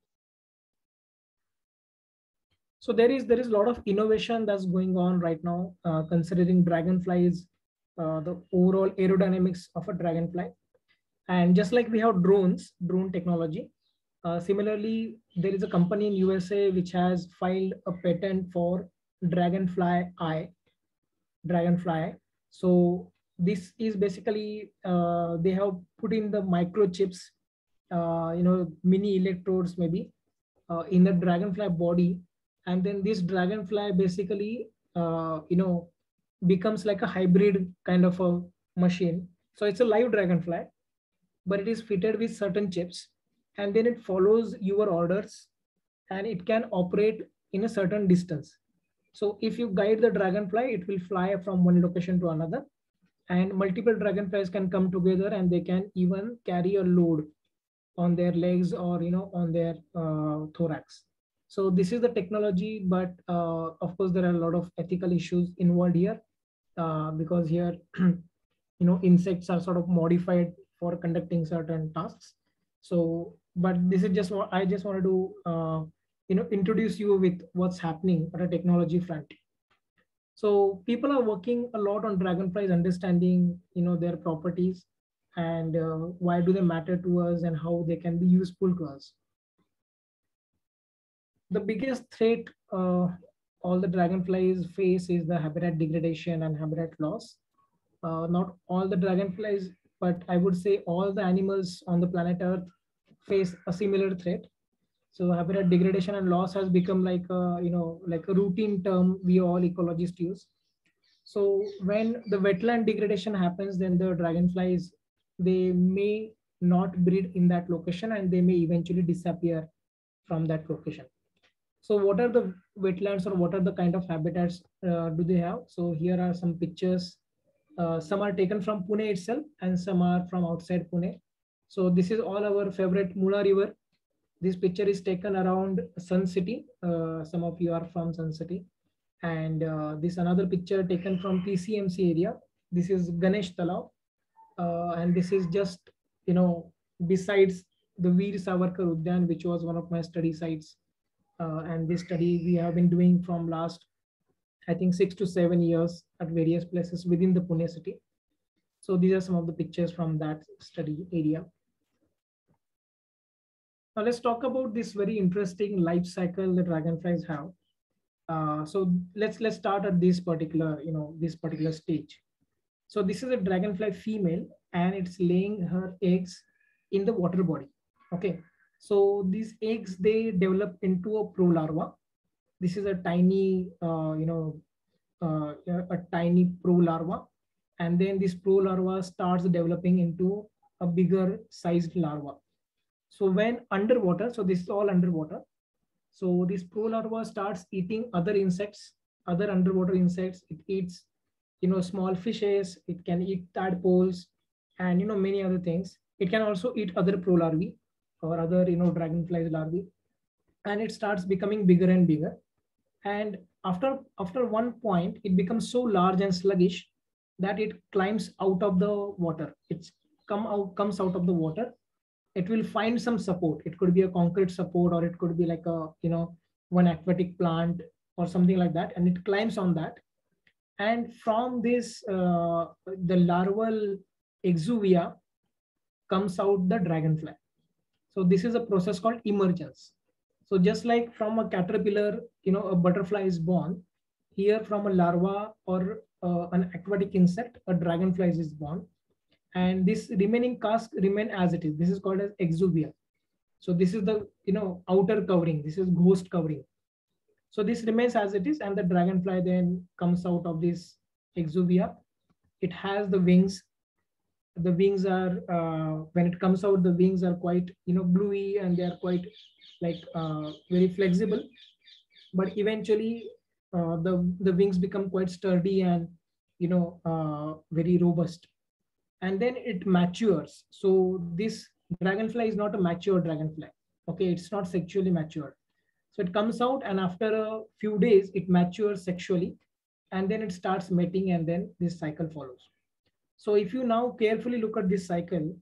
So there is, there is a lot of innovation that's going on right now, uh, considering dragonflies, uh, the overall aerodynamics of a dragonfly. And just like we have drones, drone technology, uh, similarly, there is a company in U S A which has filed a patent for dragonfly eye, dragonfly. So this is basically, uh, they have put in the microchips, uh, you know, mini electrodes maybe uh, in the dragonfly body. And then this dragonfly basically, uh, you know, becomes like a hybrid kind of a machine. So it's a live dragonfly, but it is fitted with certain chips, and then it follows your orders and it can operate in a certain distance. So if you guide the dragonfly, it will fly from one location to another, and multiple dragonflies can come together and they can even carry a load on their legs or, you know, on their uh, thorax. So this is the technology, but uh, of course there are a lot of ethical issues involved here uh, because here, you know, insects are sort of modified for conducting certain tasks. So, but this is just what I just wanted to, uh, you know, introduce you with what's happening at a technology front. So people are working a lot on dragonflies, understanding, you know, their properties and uh, why do they matter to us and how they can be useful to us. The biggest threat uh, all the dragonflies face is the habitat degradation and habitat loss. Uh, not all the dragonflies, but I would say all the animals on the planet Earth face a similar threat. So habitat degradation and loss has become like a, you know, like a routine term we all ecologists use. So when the wetland degradation happens, then the dragonflies, they may not breed in that location and they may eventually disappear from that location. So what are the wetlands or what are the kind of habitats uh, do they have? So here are some pictures. Uh, some are taken from Pune itself and some are from outside Pune. So this is all our favorite Mula River. This picture is taken around Sun City. Uh, some of you are from Sun City. And uh, this another picture taken from P C M C area. This is Ganesh Talao. Uh, and this is just, you know, besides the Veer Savarkar Udyan, which was one of my study sites. Uh, and this study we have been doing from last, I think, six to seven years at various places within the Pune city. So these are some of the pictures from that study area. Now let's talk about this very interesting life cycle that dragonflies have. Uh, so let's let's start at this particular, you know, this particular stage. So this is a dragonfly female and it's laying her eggs in the water body. Okay. So these eggs, they develop into a prolarva. This is a tiny, uh, you know, uh, a tiny prolarva. And then this prolarva starts developing into a bigger sized larva. So when underwater, so this is all underwater. So this prolarva starts eating other insects other underwater insects. It eats, you know, small fishes. It can eat tadpoles and, you know, many other things. It can also eat other prolarvae or other, you know, dragonflies larvae. And it starts becoming bigger and bigger. And after, after one point, it becomes so large and sluggish that it climbs out of the water. It's come out, comes out of the water. It will find some support. It could be a concrete support, or it could be like a, you know, one aquatic plant or something like that. And it climbs on that. And from this, uh, the larval exuvia comes out the dragonfly. So this is a process called emergence. So just like from a caterpillar, you know, a butterfly is born, here from a larva or uh, an aquatic insect, a dragonfly is born. And this remaining cask remain as it is. This is called as exuvia. So this is the, you know, outer covering. This is ghost covering. So this remains as it is, and the dragonfly then comes out of this exuvia. It has the wings. The wings are, uh, when it comes out, the wings are quite, you know, bluey, and they are quite like uh, very flexible. But eventually uh, the, the wings become quite sturdy and, you know, uh, very robust. And then it matures. So this dragonfly is not a mature dragonfly. Okay, it's not sexually matured. So it comes out, and after a few days, it matures sexually, and then it starts mating, and then this cycle follows. So if you now carefully look at this cycle,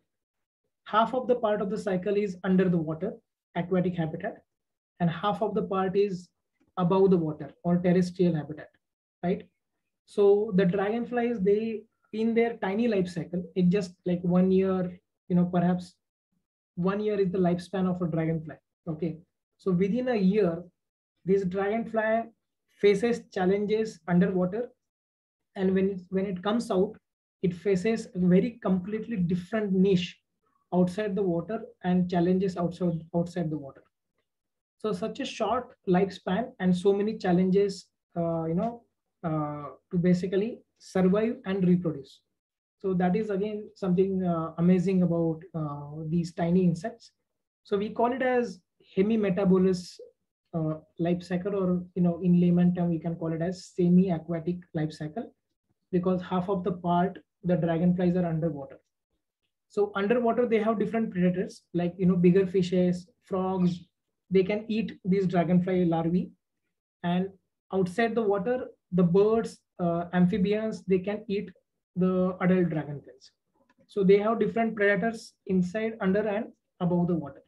half of the part of the cycle is under the water, aquatic habitat, and half of the part is above the water or terrestrial habitat, right? So the dragonflies, they, in their tiny life cycle, it just like one year, you know, perhaps one year is the lifespan of a dragonfly. Okay. So within a year, this dragonfly faces challenges underwater. And when it, when it comes out, it faces a very completely different niche outside the water and challenges outside, outside the water. So such a short lifespan and so many challenges, uh, you know, uh, to basically survive and reproduce. So that is again something uh, amazing about uh, these tiny insects. So we call it as hemimetabolous uh, life cycle, or, you know, in layman term, we can call it as semi-aquatic life cycle, because half of the part, the dragonflies are underwater. So underwater, they have different predators, like, you know, bigger fishes, frogs. They can eat these dragonfly larvae. And outside the water, the birds, uh, amphibians, they can eat the adult dragonflies. So they have different predators inside, under, and above the water.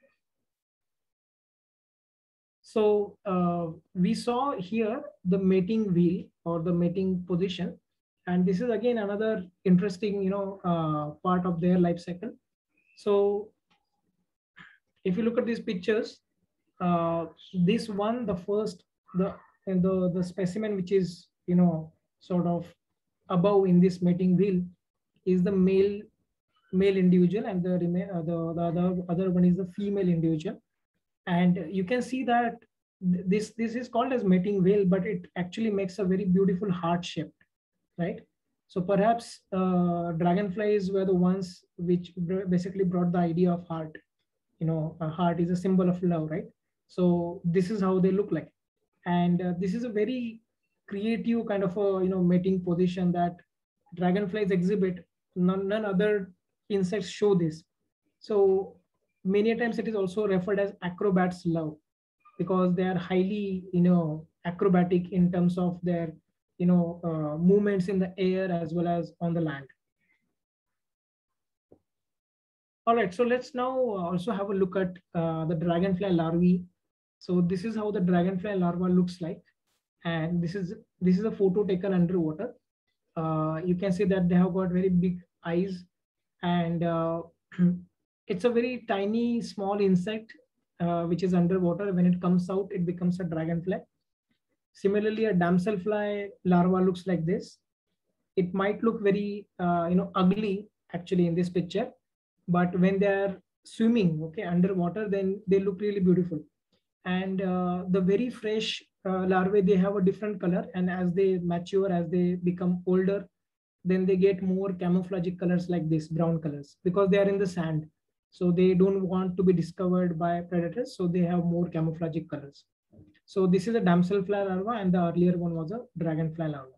So uh, we saw here the mating wheel or the mating position. And this is again another interesting, you know, uh, part of their life cycle. So if you look at these pictures, uh, this one, the first, the, and the, the specimen which is, you know, sort of above in this mating wheel is the male male individual, and the, uh, the, the other, other one is the female individual. And you can see that this, this is called as mating wheel, but it actually makes a very beautiful heart shape, right? So perhaps uh, dragonflies were the ones which basically brought the idea of heart. You know, a heart is a symbol of love, right? So this is how they look like. And uh, this is a very creative kind of a, you know, mating position that dragonflies exhibit. None, none other insects show this. So many times it is also referred as acrobat's love, because they are highly, you know, acrobatic in terms of their, you know, uh, movements in the air as well as on the land. All right, so let's now also have a look at uh, the dragonfly larvae. So this is how the dragonfly larva looks like. And this is, this is a photo taken underwater. Uh, you can see that they have got very big eyes, and uh, it's a very tiny, small insect uh, which is underwater. When it comes out, it becomes a dragonfly. Similarly, a damselfly larva looks like this. It might look very, uh, you know, ugly actually in this picture, but when they are swimming, okay, underwater, then they look really beautiful. And uh, the very fresh uh, larvae, they have a different color, and as they mature, as they become older, then they get more camouflagic colors like this, brown colors, because they are in the sand. So they don't want to be discovered by predators, so they have more camouflagic colors. So this is a damselfly larva, and the earlier one was a dragonfly larva.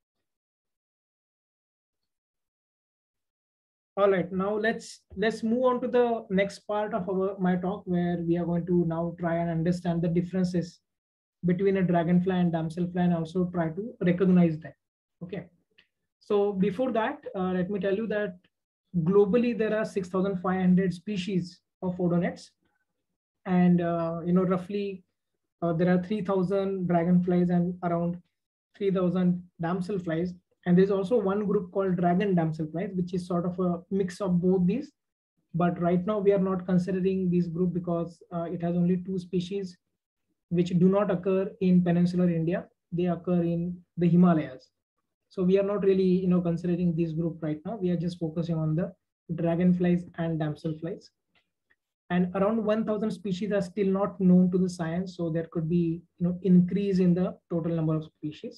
All right, now let's let's move on to the next part of our my talk, where we are going to now try and understand the differences between a dragonfly and damselfly, and also try to recognize them. Okay, so before that, uh, let me tell you that globally there are six thousand five hundred species of odonets, and uh, you know roughly uh, there are three thousand dragonflies and around three thousand damselflies. And there's also one group called dragon damselflies, which is sort of a mix of both these. But right now we are not considering this group because uh, it has only two species which do not occur in peninsular India. They occur in the Himalayas. So we are not really, you know, considering this group right now. We are just focusing on the dragonflies and damselflies. And around one thousand species are still not known to the science. So there could be, you know, increase in the total number of species.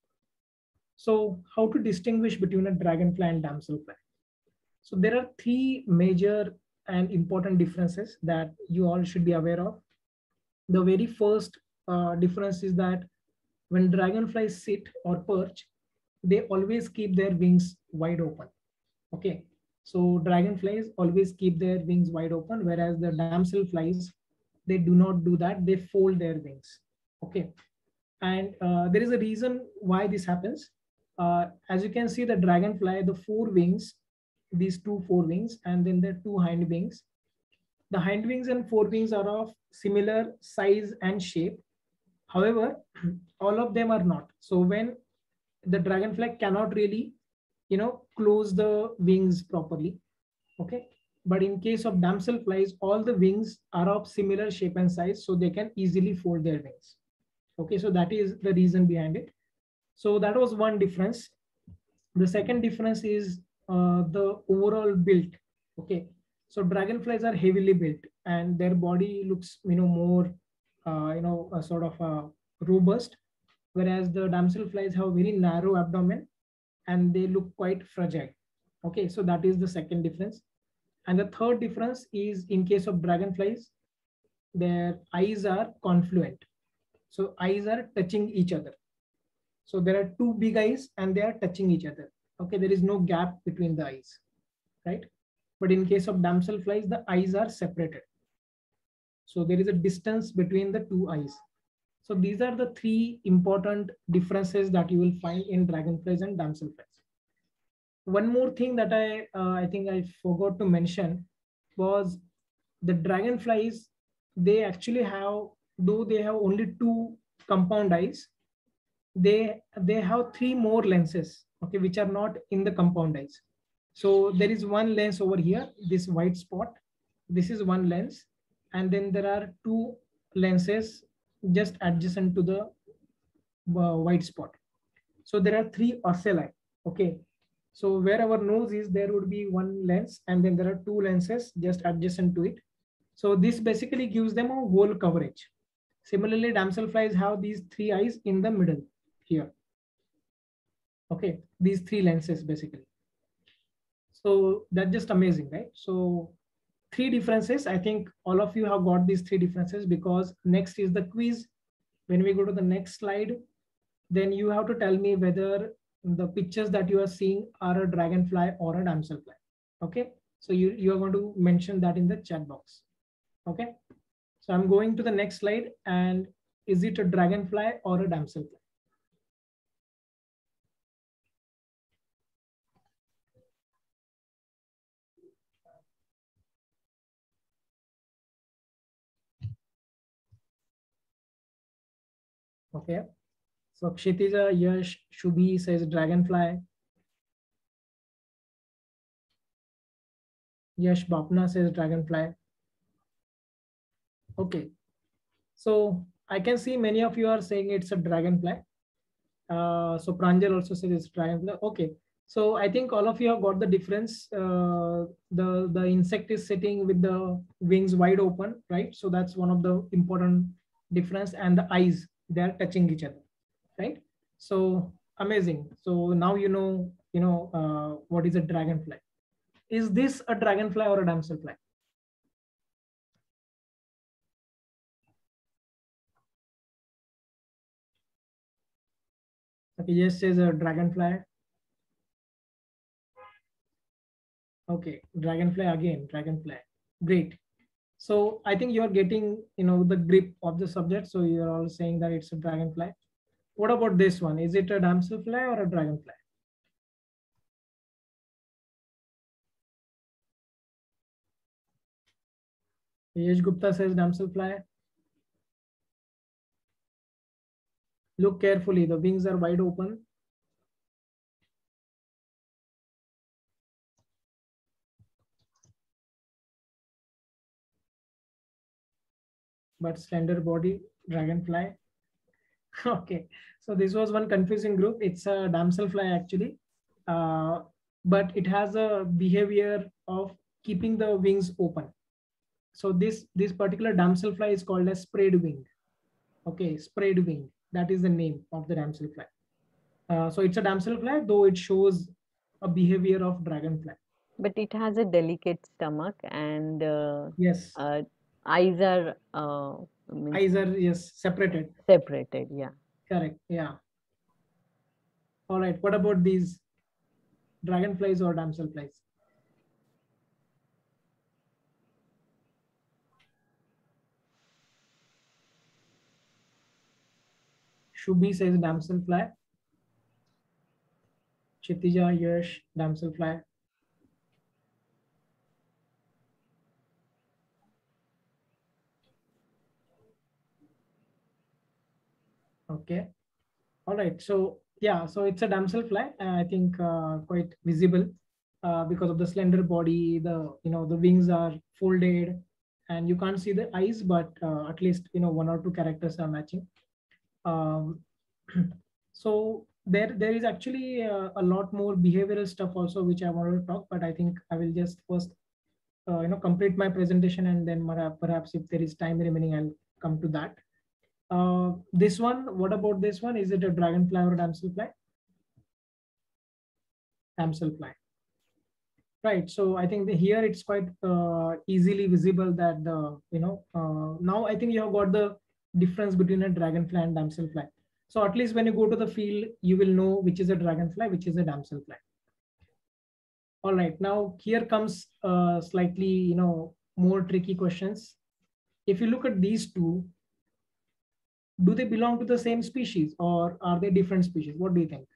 So how to distinguish between a dragonfly and damselfly? So there are three major and important differences that you all should be aware of. The very first uh, difference is that when dragonflies sit or perch, they always keep their wings wide open. Okay, so dragonflies always keep their wings wide open, whereas the damselflies, they do not do that. They fold their wings. Okay, and uh, there is a reason why this happens. Uh, as you can see, the dragonfly, the four wings, these two four wings, and then the two hind wings. The hind wings and fore wings are of similar size and shape. However, all of them are not. So when the dragonfly cannot really, you know, close the wings properly. Okay. But in case of damselflies, all the wings are of similar shape and size, so they can easily fold their wings. Okay. So that is the reason behind it. So that was one difference. The second difference is uh, the overall build. Okay. So dragonflies are heavily built and their body looks, you know, more, uh, you know, a sort of uh, robust, whereas the damselflies have very narrow abdomen and they look quite fragile. Okay, so that is the second difference. And the third difference is in case of dragonflies, their eyes are confluent. So eyes are touching each other. So there are two big eyes and they are touching each other. Okay, there is no gap between the eyes, right? But in case of damselflies, the eyes are separated. So there is a distance between the two eyes. So these are the three important differences that you will find in dragonflies and damselflies. One more thing that I, uh, I think I forgot to mention was the dragonflies, they actually have, though they have only two compound eyes, they, they have three more lenses, okay, which are not in the compound eyes. So there is one lens over here, this white spot, this is one lens. And then there are two lenses just adjacent to the uh, white spot. So there are three ocelli, okay. So where our nose is, there would be one lens and then there are two lenses just adjacent to it. So this basically gives them a whole coverage. Similarly, damselflies have these three eyes in the middle here. Okay, these three lenses basically. So that's just amazing, right? So three differences. I think all of you have got these three differences because next is the quiz. When we go to the next slide, then you have to tell me whether the pictures that you are seeing are a dragonfly or a damselfly. Okay, so you, you are going to mention that in the chat box. Okay, so I'm going to the next slide. And is it a dragonfly or a damselfly? Okay, so Kshitija, Yash, Shubhi says dragonfly. Yash Bapna says dragonfly. Okay, so I can see many of you are saying it's a dragonfly. Uh, so Pranjal also says it's dragonfly. Okay, so I think all of you have got the difference. Uh, the, the insect is sitting with the wings wide open, right? So that's one of the important difference, and the eyes, they are touching each other, right? So amazing. So now you know, you know uh, what is a dragonfly. Is this a dragonfly or a damselfly? Okay, yes says a dragonfly. Okay, dragonfly again, dragonfly. Great. So I think you're getting, you know, the grip of the subject. So you're all saying that it's a dragonfly. What about this one? Is it a damselfly or a dragonfly? Yesh Gupta says damselfly. Look carefully, the wings are wide open. But slender body, dragonfly. Okay, so this was one confusing group. It's a damselfly actually, uh, but it has a behavior of keeping the wings open. So this, this particular damselfly is called as sprayed wing. Okay, sprayed wing. That is the name of the damselfly. Uh, so it's a damselfly, though it shows a behavior of dragonfly. But it has a delicate stomach and uh, Yes. uh, eyes are uh, means Eyes are, yes, separated. separated. Yeah. Correct. Yeah. All right. What about these dragonflies or damselflies? Shubhi says damselfly. Chitija, Yash, damselfly. Okay. All right. So yeah, so it's a damselfly. Uh, I think uh, quite visible uh, because of the slender body. The you know the wings are folded, and you can't see the eyes, but uh, at least you know one or two characters are matching. Um, so there there is actually uh, a lot more behavioral stuff also which I wanted to talk, but I think I will just first uh, you know complete my presentation, and then perhaps if there is time remaining, I'll come to that. Uh, this one, what about this one? Is it a dragonfly or a damselfly? Damselfly. Right. So I think the, here it's quite uh, easily visible that the, you know, uh, now I think you have got the difference between a dragonfly and damselfly. So at least when you go to the field, you will know which is a dragonfly, which is a damselfly. All right. Now here comes uh, slightly, you know, more tricky questions. If you look at these two, do they belong to the same species or are they different species? What do you think?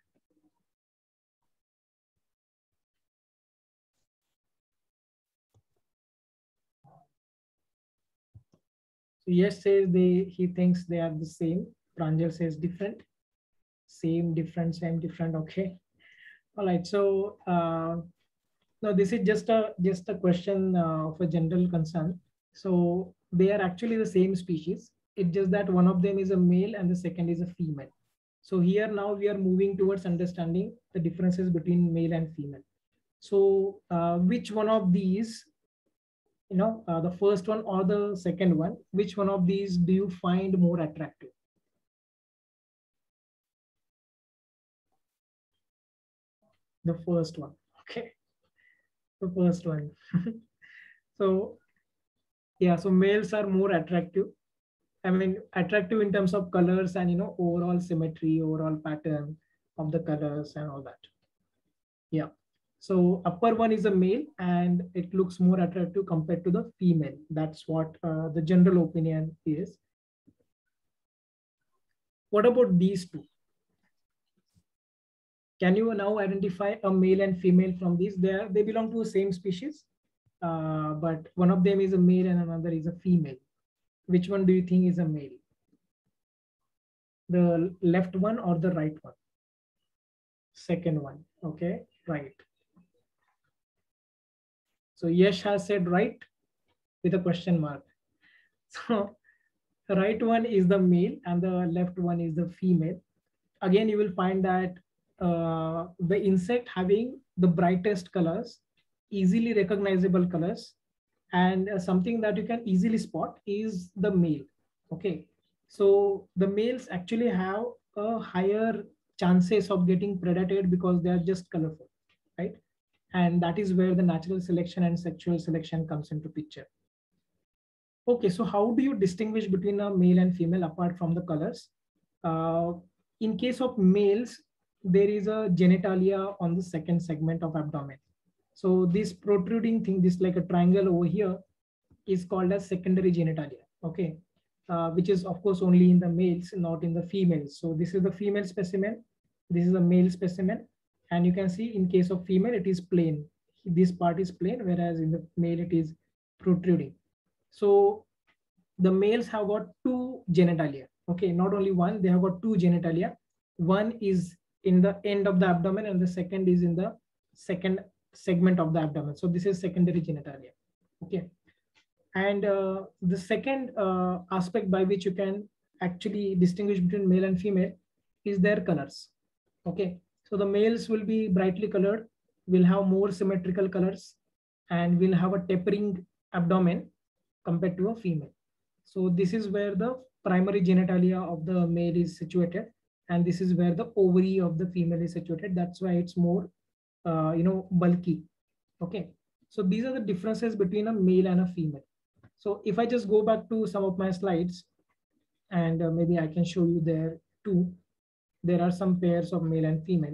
So Yash says they he thinks they are the same. Pranjal says different. Same, different, same, different. Okay. All right. So uh, now this is just a just a question uh, of a general concern. So they are actually the same species. It's just that one of them is a male and the second is a female. So here now we are moving towards understanding the differences between male and female. So uh, which one of these, you know, uh, the first one or the second one, which one of these do you find more attractive? The first one. Okay. The first one. So yeah, so males are more attractive. I mean, attractive in terms of colors and, you know, overall symmetry, overall pattern of the colors and all that. Yeah. So upper one is a male and it looks more attractive compared to the female. That's what uh, the general opinion is. What about these two? Can you now identify a male and female from these? They, are, they belong to the same species, uh, but one of them is a male and another is a female. Which one do you think is a male? The left one or the right one? Second one. Okay, right. So Yash has said right with a question mark. So the right one is the male and the left one is the female. Again, you will find that uh, the insect having the brightest colors, easily recognizable colors, and uh, something that you can easily spot is the male. Okay, so the males actually have a higher chances of getting predated because they are just colorful, right? And that is where the natural selection and sexual selection comes into picture. Okay, so how do you distinguish between a male and female apart from the colors? Uh, in case of males, there is a genitalia on the second segment of abdomen. So this protruding thing, this like a triangle over here, is called as secondary genitalia. Okay, uh, which is of course only in the males, not in the females. So this is the female specimen. This is a male specimen, and you can see in case of female it is plain. This part is plain, whereas in the male it is protruding. So the males have got two genitalia. Okay, not only one, they have got two genitalia. One is in the end of the abdomen, and the second is in the second segment of the abdomen. So this is secondary genitalia. Okay, and uh, the second uh, aspect by which you can actually distinguish between male and female is their colors. Okay, so the males will be brightly colored, will have more symmetrical colors, and will have a tapering abdomen compared to a female. So this is where the primary genitalia of the male is situated, and this is where the ovary of the female is situated. That's why it's more, uh, you know, bulky. Okay, so these are the differences between a male and a female. So if I just go back to some of my slides, and uh, maybe I can show you there too. There are some pairs of male and female.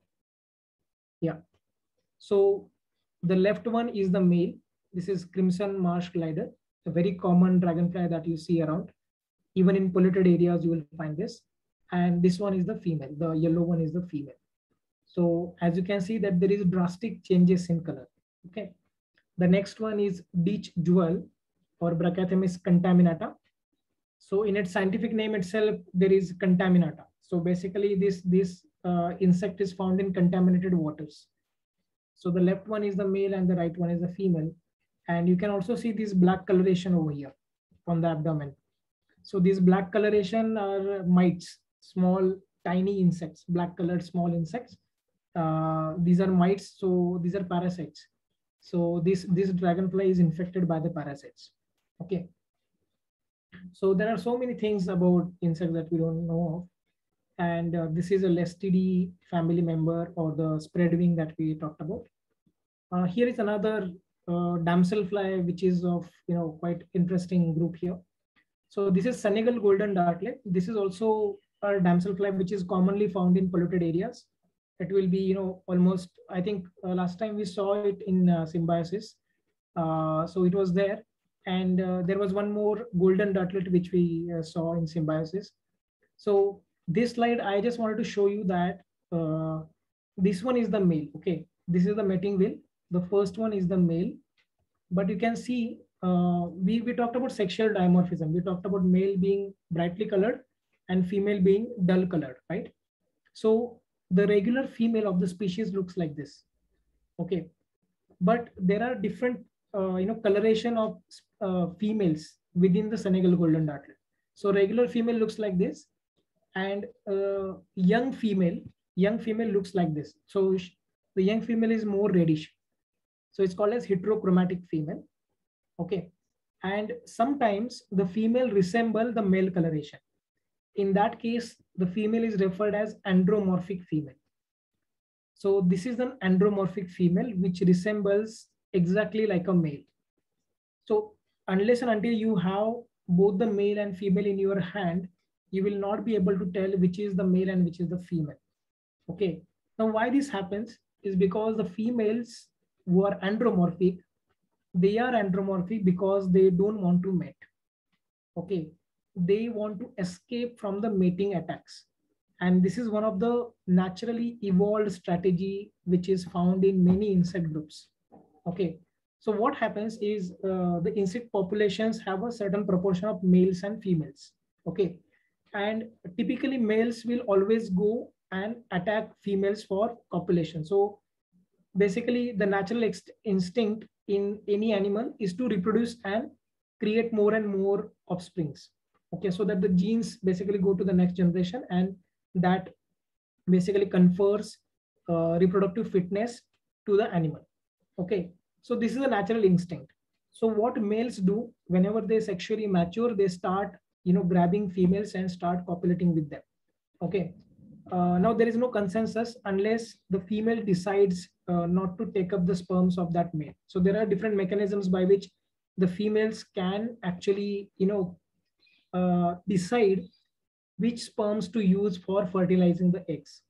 Yeah. So the left one is the male. This is crimson marsh glider, a very common dragonfly that you see around. Even in polluted areas, you will find this. And this one is the female. The yellow one is the female. So as you can see that there is drastic changes in color. Okay. The next one is ditch jewel, or Brachythymis contaminata. So in its scientific name itself, there is contaminata. So basically this, this uh, insect is found in contaminated waters. So the left one is the male and the right one is the female. And you can also see this black coloration over here on the abdomen. So these black coloration are mites, small, tiny insects, black colored small insects. Uh, these are mites, so these are parasites. So this, this dragonfly is infected by the parasites. Okay. So there are so many things about insects that we don't know of. And uh, this is a Lestidae family member, or the spread wing that we talked about. Uh, here is another uh, damselfly, which is of, you know, quite interesting group here. So this is Senegal golden dartlet. This is also a damselfly which is commonly found in polluted areas. It will be, you know, almost, I think uh, last time we saw it in uh, Symbiosis. Uh, so it was there. And uh, there was one more golden dartlet which we uh, saw in Symbiosis. So this slide, I just wanted to show you that uh, this one is the male. Okay, this is the mating wheel. The first one is the male, but you can see uh, we, we talked about sexual dimorphism. We talked about male being brightly colored and female being dull colored, right? So the regular female of the species looks like this. Okay, but there are different uh, you know, coloration of uh, females within the Senegal golden dartlet. So regular female looks like this, and uh, young female, young female looks like this. So the young female is more reddish. So it's called as heterochromatic female. Okay. And sometimes the female resemble the male coloration. In that case, the female is referred as andromorphic female. So this is an andromorphic female which resembles exactly like a male. So unless and until you have both the male and female in your hand, you will not be able to tell which is the male and which is the female. Okay. Now why this happens is because the females who are andromorphic, they are andromorphic because they don't want to mate. Okay. They want to escape from the mating attacks. And this is one of the naturally evolved strategy which is found in many insect groups. Okay. So what happens is uh, the insect populations have a certain proportion of males and females. Okay. And typically males will always go and attack females for copulation. So basically the natural instinct in any animal is to reproduce and create more and more offsprings. Okay, so that the genes basically go to the next generation, and that basically confers uh, reproductive fitness to the animal. Okay, so this is a natural instinct. So what males do whenever they sexually mature, they start, you know, grabbing females and start copulating with them. Okay. Uh, now there is no consensus unless the female decides uh, not to take up the sperms of that male. So there are different mechanisms by which the females can actually, you know, uh, decide which sperms to use for fertilizing the eggs.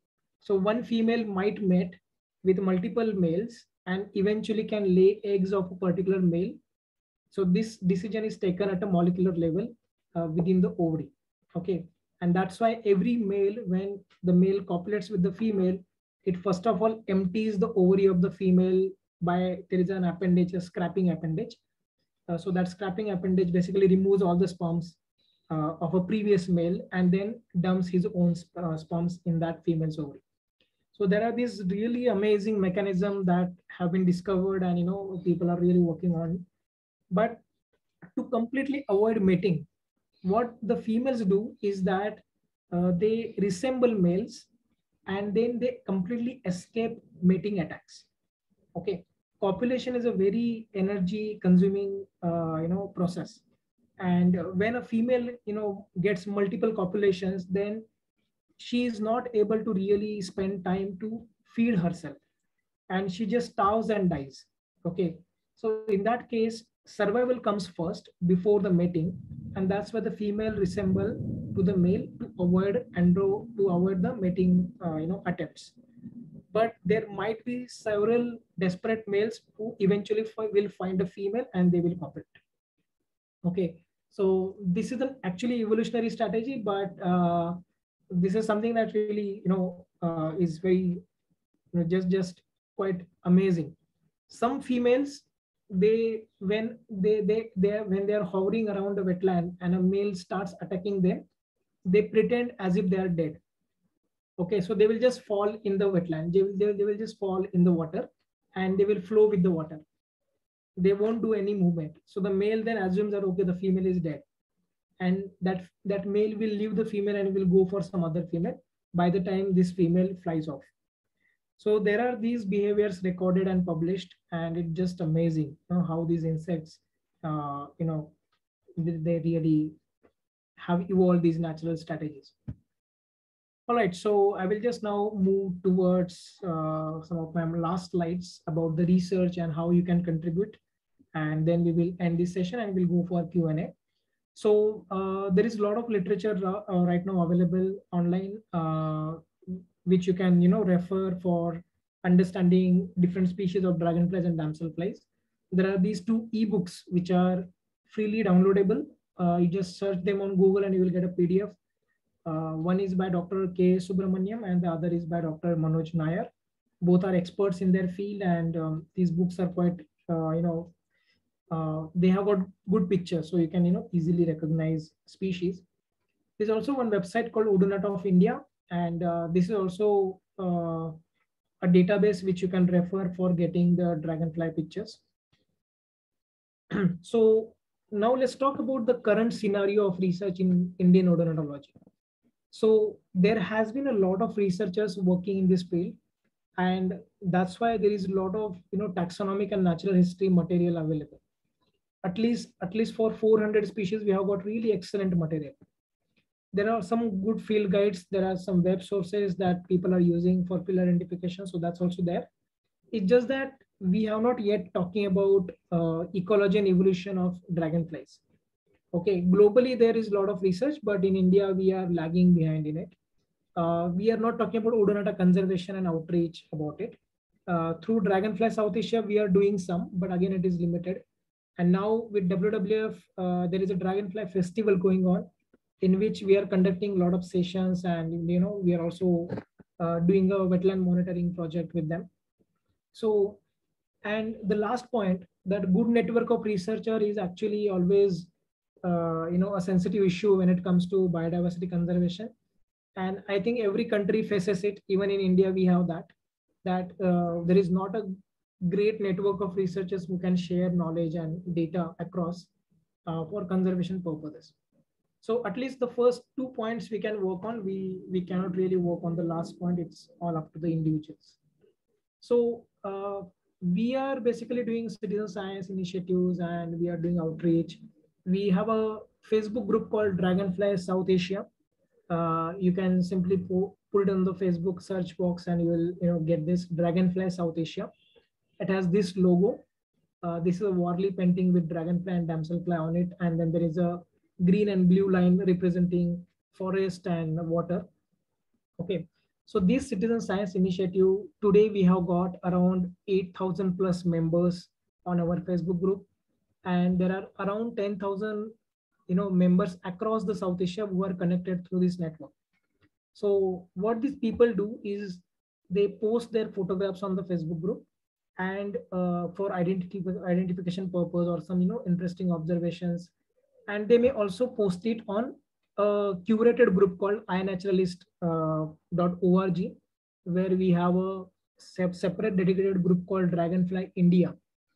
So one female might mate with multiple males and eventually can lay eggs of a particular male. So this decision is taken at a molecular level uh, within the ovary. Okay. And that's why every male, when the male copulates with the female, it first of all empties the ovary of the female by, there is an appendage, a scrapping appendage. Uh, so that scrapping appendage basically removes all the sperms uh, of a previous male and then dumps his own sp uh, sperms in that female's ovary. So there are these really amazing mechanisms that have been discovered and, you know, people are really working on. But to completely avoid mating, what the females do is that uh, they resemble males and then they completely escape mating attacks. Okay. Copulation is a very energy consuming, uh, you know, process. And when a female, you know, gets multiple copulations, then she is not able to really spend time to feed herself and she just starves and dies. Okay. So in that case, survival comes first before the mating. And that's where the female resemble to the male to avoid andro, to avoid the mating, uh, you know, attempts. But there might be several desperate males who eventually will find a female and they will copulate. Okay. So this is an actually evolutionary strategy, but uh, this is something that really, you know, uh, is very, you know, just, just quite amazing. Some females, they, when they, they, they, when they are hovering around the wetland and a male starts attacking them, they pretend as if they are dead. Okay. So they will just fall in the wetland. They will, they, they will just fall in the water and they will flow with the water. They won't do any movement. So the male then assumes that, okay, the female is dead. And that, that male will leave the female and will go for some other female by the time this female flies off. So there are these behaviors recorded and published, and it's just amazing, you know, how these insects, uh, you know, they, they really have evolved these natural strategies. All right, so I will just now move towards uh, some of my last slides about the research and how you can contribute. And then we will end this session and we'll go for Q and A. So uh, there is a lot of literature uh, right now available online, uh, which you can, you know, refer for understanding different species of dragonflies and damselflies. There are these two ebooks which are freely downloadable. Uh, you just search them on Google and you will get a P D F. Uh, one is by Doctor K. Subramaniam and the other is by Doctor Manoj Nair. Both are experts in their field, and um, these books are quite, uh, you know, uh, they have got good pictures, so you can, you know, easily recognize species. There's also one website called Odonata of India, and uh, this is also uh, a database which you can refer for getting the dragonfly pictures. So now let's talk about the current scenario of research in Indian odontology. So there has been a lot of researchers working in this field, and that's why there is a lot of, you know, taxonomic and natural history material available. At least, at least for four hundred species, we have got really excellent material. There are some good field guides. There are some web sources that people are using for field identification. So that's also there. It's just that we have not yet talking about uh, ecology and evolution of dragonflies. Okay, globally, there is a lot of research, but in India, we are lagging behind in it. Uh, we are not talking about Odonata conservation and outreach about it. Uh, through Dragonfly South Asia, we are doing some, but again, it is limited. And now with W W F, uh, there is a Dragonfly festival going on, in which we are conducting a lot of sessions, and, you know, we are also uh, doing a wetland monitoring project with them. So, and the last point, that good network of researcher is actually always, uh, you know, a sensitive issue when it comes to biodiversity conservation. And I think every country faces it. Even in India, we have that, that uh, there is not a great network of researchers who can share knowledge and data across uh, for conservation purposes. So at least the first two points we can work on, we, we cannot really work on the last point. It's all up to the individuals. So uh, we are basically doing citizen science initiatives, and we are doing outreach. We have a Facebook group called Dragonfly South Asia. Uh, you can simply po put it on the Facebook search box and you will, you know, get this Dragonfly South Asia. It has this logo. Uh, this is a Worley painting with dragonfly and damselfly on it. And then there is a green and blue line representing forest and water. Okay. So this citizen science initiative, today we have got around eight thousand plus members on our Facebook group. And there are around ten thousand you know, members across the South Asia who are connected through this network. So what these people do is they post their photographs on the Facebook group, and uh, for identity identification purpose or some you know interesting observations, and they may also post it on a curated group called i naturalist dot org, where we have a separate dedicated group called Dragonfly India.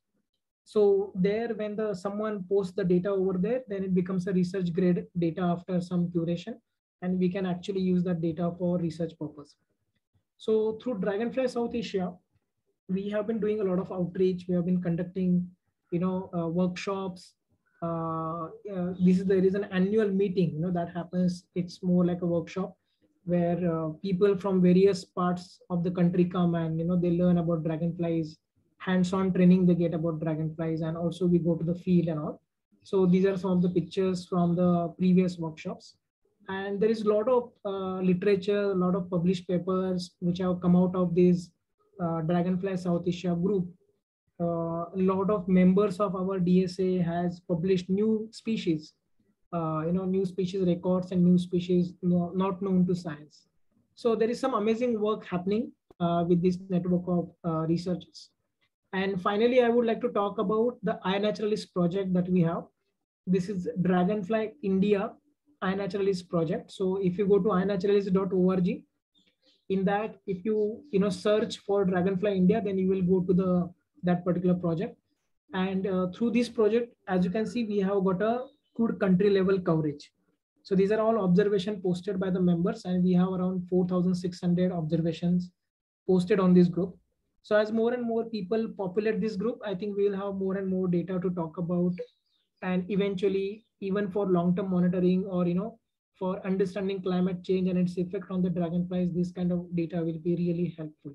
So there, when the someone posts the data over there, then it becomes a research grade data after some curation, and we can actually use that data for research purpose. So through Dragonfly South Asia, we have been doing a lot of outreach. We have been conducting, you know, uh, workshops. Uh, uh, this is there is an annual meeting, you know, that happens. It's more like a workshop where uh, people from various parts of the country come and you know they learn about dragonflies, hands-on training they get about dragonflies, and also we go to the field and all. So these are some of the pictures from the previous workshops. And there is a lot of uh, literature, a lot of published papers which have come out of this uh, Dragonfly South Asia group. Uh, a lot of members of our D S A has published new species, uh, you know, new species records and new species no, not known to science. So there is some amazing work happening uh, with this network of uh, researchers. And finally, I would like to talk about the iNaturalist project that we have. This is Dragonfly India iNaturalist project. So if you go to i naturalist dot org, in that, if you you know search for Dragonfly India, then you will go to the that particular project. And uh, through this project, as you can see, we have got a good country level coverage. So these are all observations posted by the members, and we have around four thousand six hundred observations posted on this group. So as more and more people populate this group, I think we will have more and more data to talk about, and eventually even for long-term monitoring or you know for understanding climate change and its effect on the dragonflies, this kind of data will be really helpful.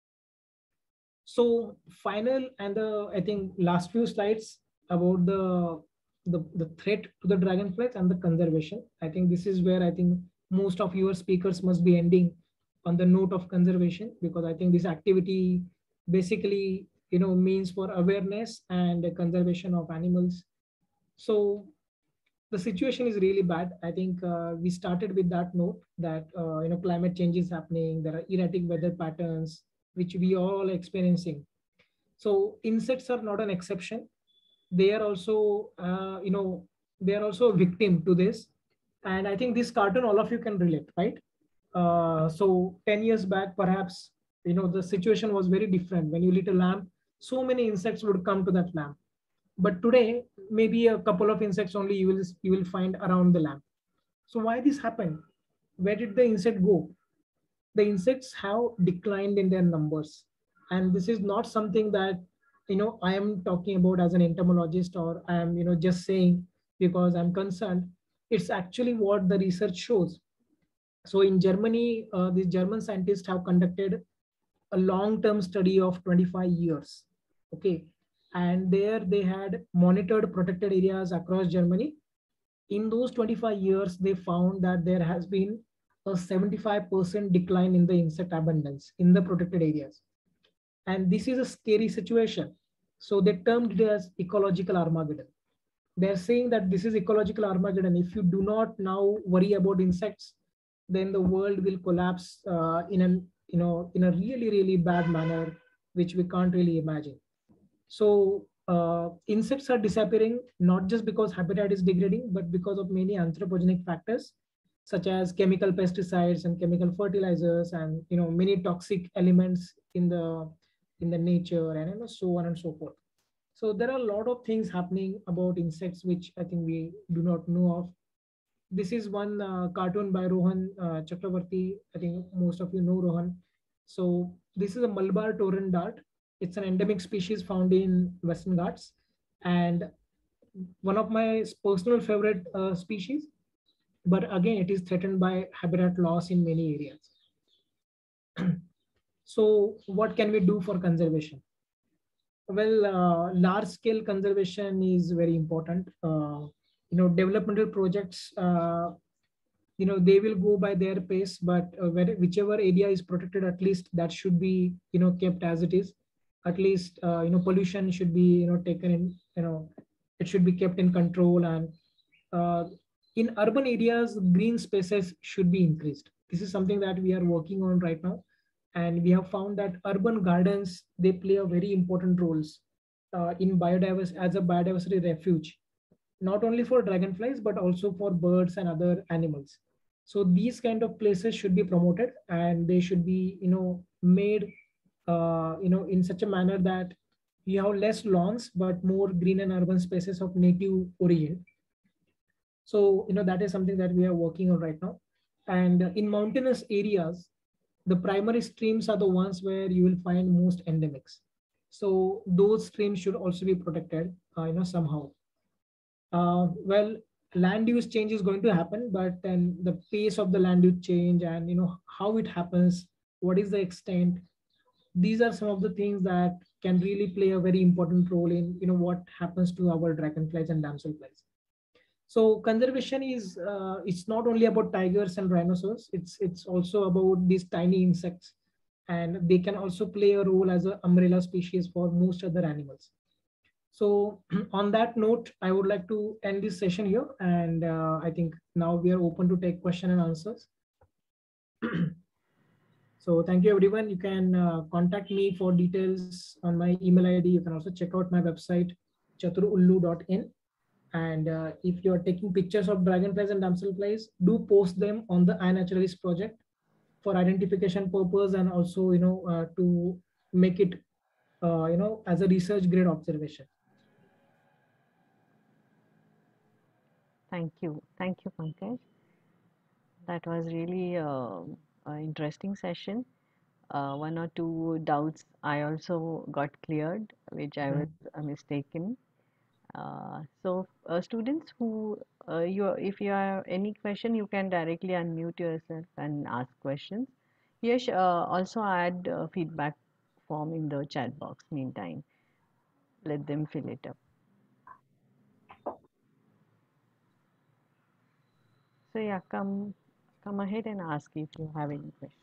So final and the I think last few slides about the the, the threat to the dragonflies and the conservation. I think this is where I think most of your speakers must be ending on the note of conservation, because I think this activity basically you know means for awareness and conservation of animals. So the situation is really bad. I think uh, we started with that note that uh, you know climate change is happening. There are erratic weather patterns which we all experiencing. So insects are not an exception. They are also uh, you know they are also a victim to this. And I think this cartoon all of you can relate, right? Uh, so ten years back, perhaps you know the situation was very different. When you lit a lamp, so many insects would come to that lamp. But today, maybe a couple of insects only you will you will find around the lamp. So why this happened? Where did the insect go? The insects have declined in their numbers, and this is not something that you know I am talking about as an entomologist, or I am you know just saying because I'm concerned. It's actually what the research shows. So in Germany, uh, these German scientists have conducted a long-term study of twenty-five years. Okay. And there they had monitored protected areas across Germany. In those twenty-five years, they found that there has been a seventy-five percent decline in the insect abundance in the protected areas. And this is a scary situation. So they termed it as ecological Armageddon. They're saying that this is ecological Armageddon. If you do not now worry about insects, then the world will collapse uh, in an you know in a really really bad manner, which we can't really imagine. So uh, insects are disappearing not just because habitat is degrading, but because of many anthropogenic factors, such as chemical pesticides and chemical fertilizers, and you know many toxic elements in the in the nature, and you know, so on and so forth. So there are a lot of things happening about insects which I think we do not know of. This is one uh, cartoon by Rohan uh, Chakravarti. I think most of you know Rohan. So this is a Malabar torrent dart. It's an endemic species found in Western Ghats, and one of my personal favorite uh, species. But again, it is threatened by habitat loss in many areas. So what can we do for conservation? Well, uh, large-scale conservation is very important. Uh, you know, developmental projects uh, you know, they will go by their pace, but uh, where, whichever area is protected, at least that should be, you know, kept as it is. At least, uh, you know, pollution should be, you know, taken in, you know, it should be kept in control. And uh, in urban areas, green spaces should be increased. This is something that we are working on right now. And we have found that urban gardens, they play a very important roles uh, in biodiversity, as a biodiversity refuge, not only for dragonflies, but also for birds and other animals. So these kind of places should be promoted, and they should be, you know, made, uh, you know, in such a manner that you have less lawns, but more green and urban spaces of native origin. So, you know, that is something that we are working on right now. And in mountainous areas, the primary streams are the ones where you will find most endemics. So those streams should also be protected, uh, you know, somehow. Uh, well, land use change is going to happen, but then the pace of the land use change, and, you know, how it happens, what is the extent, these are some of the things that can really play a very important role in, you know, what happens to our dragonflies and damselflies. So conservation is, uh, it's not only about tigers and rhinoceros, it's it's also about these tiny insects, and they can also play a role as an umbrella species for most other animals. So on that note, I would like to end this session here. And uh, I think now we are open to take question and answers. So thank you, everyone. You can uh, contact me for details on my email I D. You can also check out my website, chaturullu dot in. And uh, if you're taking pictures of dragonflies and damselflies, do post them on the iNaturalist project for identification purpose, and also, you know, uh, to make it, uh, you know, as a research grade observation. Thank you. Thank you, Pankaj. That was really uh, an interesting session. Uh, one or two doubts I also got cleared, which I was uh, mistaken. Uh, so, uh, students who uh, you, if you have any question, you can directly unmute yourself and ask questions. Yes, uh, also add uh, feedback form in the chat box. Meantime, let them fill it up. So yeah, come come ahead and ask if you have any questions.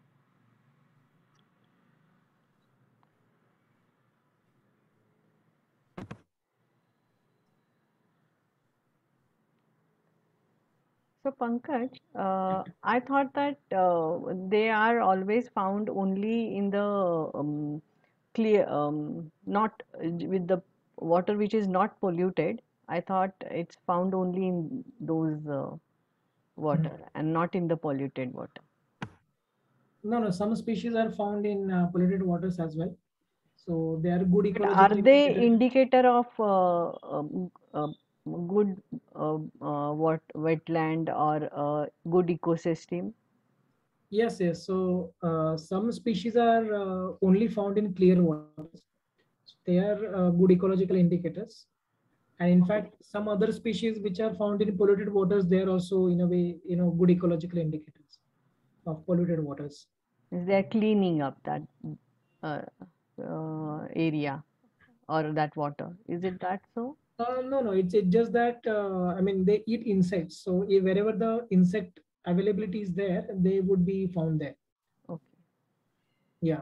So Pankaj, uh, I thought that uh, they are always found only in the um, clear, um, not uh, with the water which is not polluted. I thought it's found only in those uh, water and not in the polluted water. No, no, some species are found in uh, polluted waters as well. So they are good But are ecological they indicators. indicator of uh, um, uh, good uh, uh, what wetland or uh, good ecosystem? Yes, yes. So uh, some species are uh, only found in clear waters. They are uh, good ecological indicators. And in fact, some other species which are found in polluted waters, they are also, in a way, you know, good ecological indicators of polluted waters. They're cleaning up that uh, uh, area or that water. Is it that so? Uh, no, no, it's, it's just that, uh, I mean, they eat insects. So if wherever the insect availability is there, they would be found there. Okay. Yeah.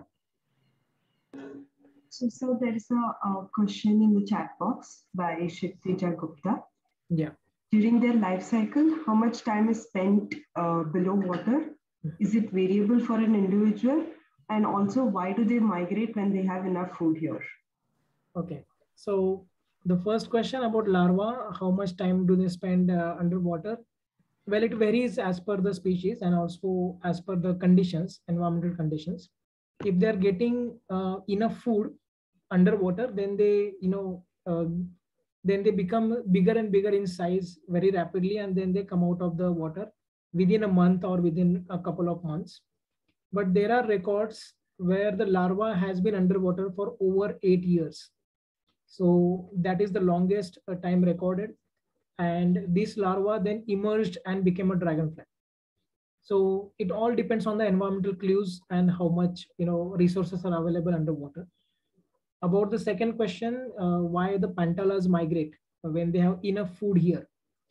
So, so there is a, a question in the chat box by Kshitija Gupta. Yeah. During their life cycle, how much time is spent uh, below water? Is it variable for an individual? And also, why do they migrate when they have enough food here? Okay. So the first question about larvae, how much time do they spend uh, underwater? Well, it varies as per the species and also as per the conditions, environmental conditions. If they're getting uh, enough food underwater, then they, you know, uh, then they become bigger and bigger in size very rapidly, and then they come out of the water within a month or within a couple of months. But there are records where the larva has been underwater for over eight years. So that is the longest uh, time recorded. And this larva then emerged and became a dragonfly. So it all depends on the environmental clues and how much, you know, resources are available underwater. About the second question, uh, why the pantalas migrate when they have enough food here.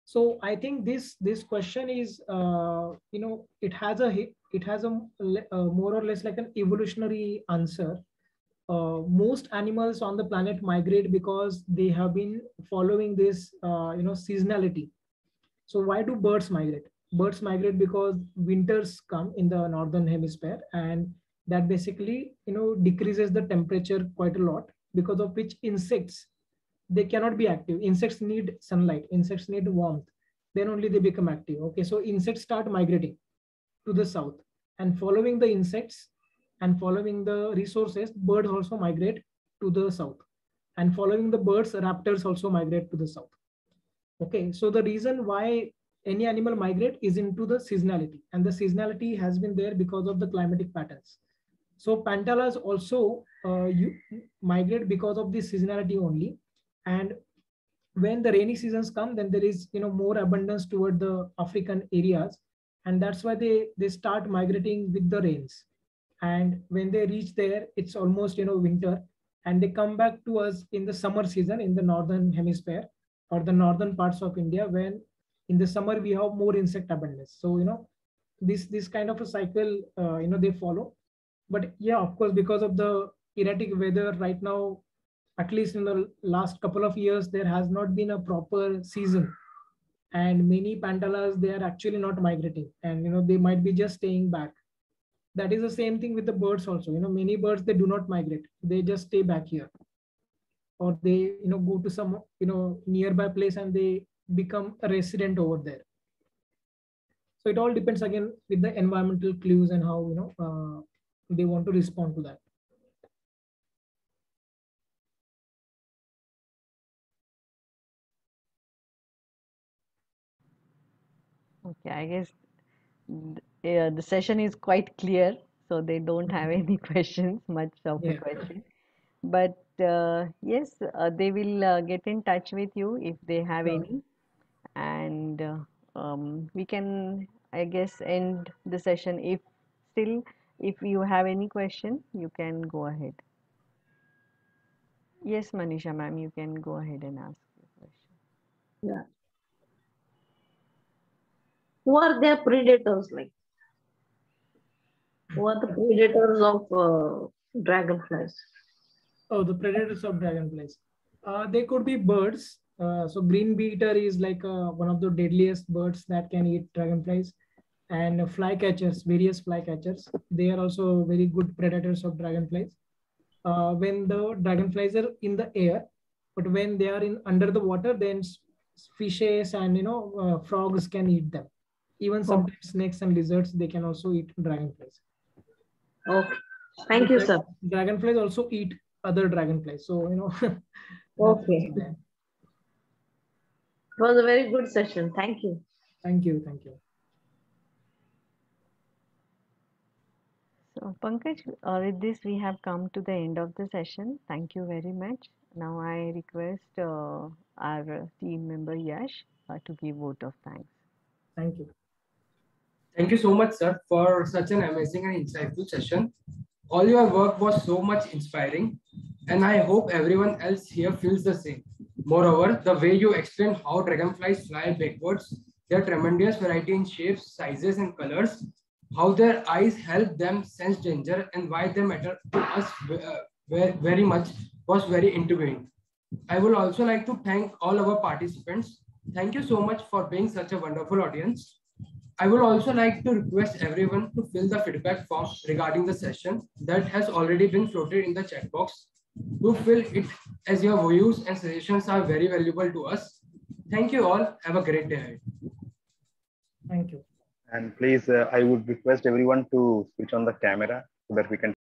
So I think this this question is, uh, you know, it has a it has a, a more or less like an evolutionary answer. Uh, most animals on the planet migrate because they have been following this, uh, you know, seasonality. So why do birds migrate? Birds migrate because winters come in the northern hemisphere, and that basically, you know, decreases the temperature quite a lot, because of which insects, they cannot be active. Insects need sunlight, insects need warmth, then only they become active. Okay, so insects start migrating to the south, and following the insects and following the resources, birds also migrate to the south, and following the birds, raptors also migrate to the south. Okay, so the reason why any animal migrate is into the seasonality, and the seasonality has been there because of the climatic patterns. So pantalas also uh, you migrate because of the seasonality only. And when the rainy seasons come, then there is, you know, more abundance toward the African areas, and that's why they they start migrating with the rains. And when they reach there, it's almost, you know, winter, and they come back to us in the summer season in the northern hemisphere or the northern parts of India, when in the summer we have more insect abundance. So, you know, this this kind of a cycle, uh, you know, they follow. But yeah, of course, because of the erratic weather right now, at least in the last couple of years, there has not been a proper season, and many pantalas, they are actually not migrating, and, you know, they might be just staying back. That is the same thing with the birds also. You know, many birds, they do not migrate, they just stay back here, or they, you know, go to some, you know, nearby place, and they become a resident over there. So it all depends again with the environmental clues and how, you know, uh, they want to respond to that. Okay, I guess yeah, the session is quite clear, so they don't have any questions, much of a Yeah. question. But uh, yes, uh, they will uh, get in touch with you if they have Sure. any, and uh, um, we can, I guess, end the session. If still, if you have any question, you can go ahead. Yes, Manisha ma'am, you can go ahead and ask your question. Yeah. Who are their predators like? Who are the predators of uh, dragonflies? Oh, the predators of dragonflies. Uh, they could be birds. Uh, so green beater is like uh, one of the deadliest birds that can eat dragonflies. And flycatchers, various flycatchers, they are also very good predators of dragonflies. Uh, when the dragonflies are in the air, but when they are in under the water, then fishes and, you know, uh, frogs can eat them. Even sometimes oh. snakes and lizards, they can also eat dragonflies. Okay, thank you, sir. Dragonflies also eat other dragonflies, so, you know. Okay. It was a very good session. Thank you. Thank you. Thank you. So, Pankaj, uh, with this, we have come to the end of the session. Thank you very much. Now, I request uh, our team member Yash uh, to give vote of thanks. Thank you. Thank you so much, sir, for such an amazing and insightful session. All your work was so much inspiring, and I hope everyone else here feels the same. Moreover, the way you explain how dragonflies fly backwards, their tremendous variety in shapes, sizes, and colors, how their eyes help them sense danger, and why they matter to us uh, very much was very intriguing. I would also like to thank all our participants. Thank you so much for being such a wonderful audience. I would also like to request everyone to fill the feedback form regarding the session that has already been floated in the chat box. Do fill it, as your views and suggestions are very valuable to us. Thank you all. Have a great day ahead. Thank you. And please, uh, I would request everyone to switch on the camera so that we can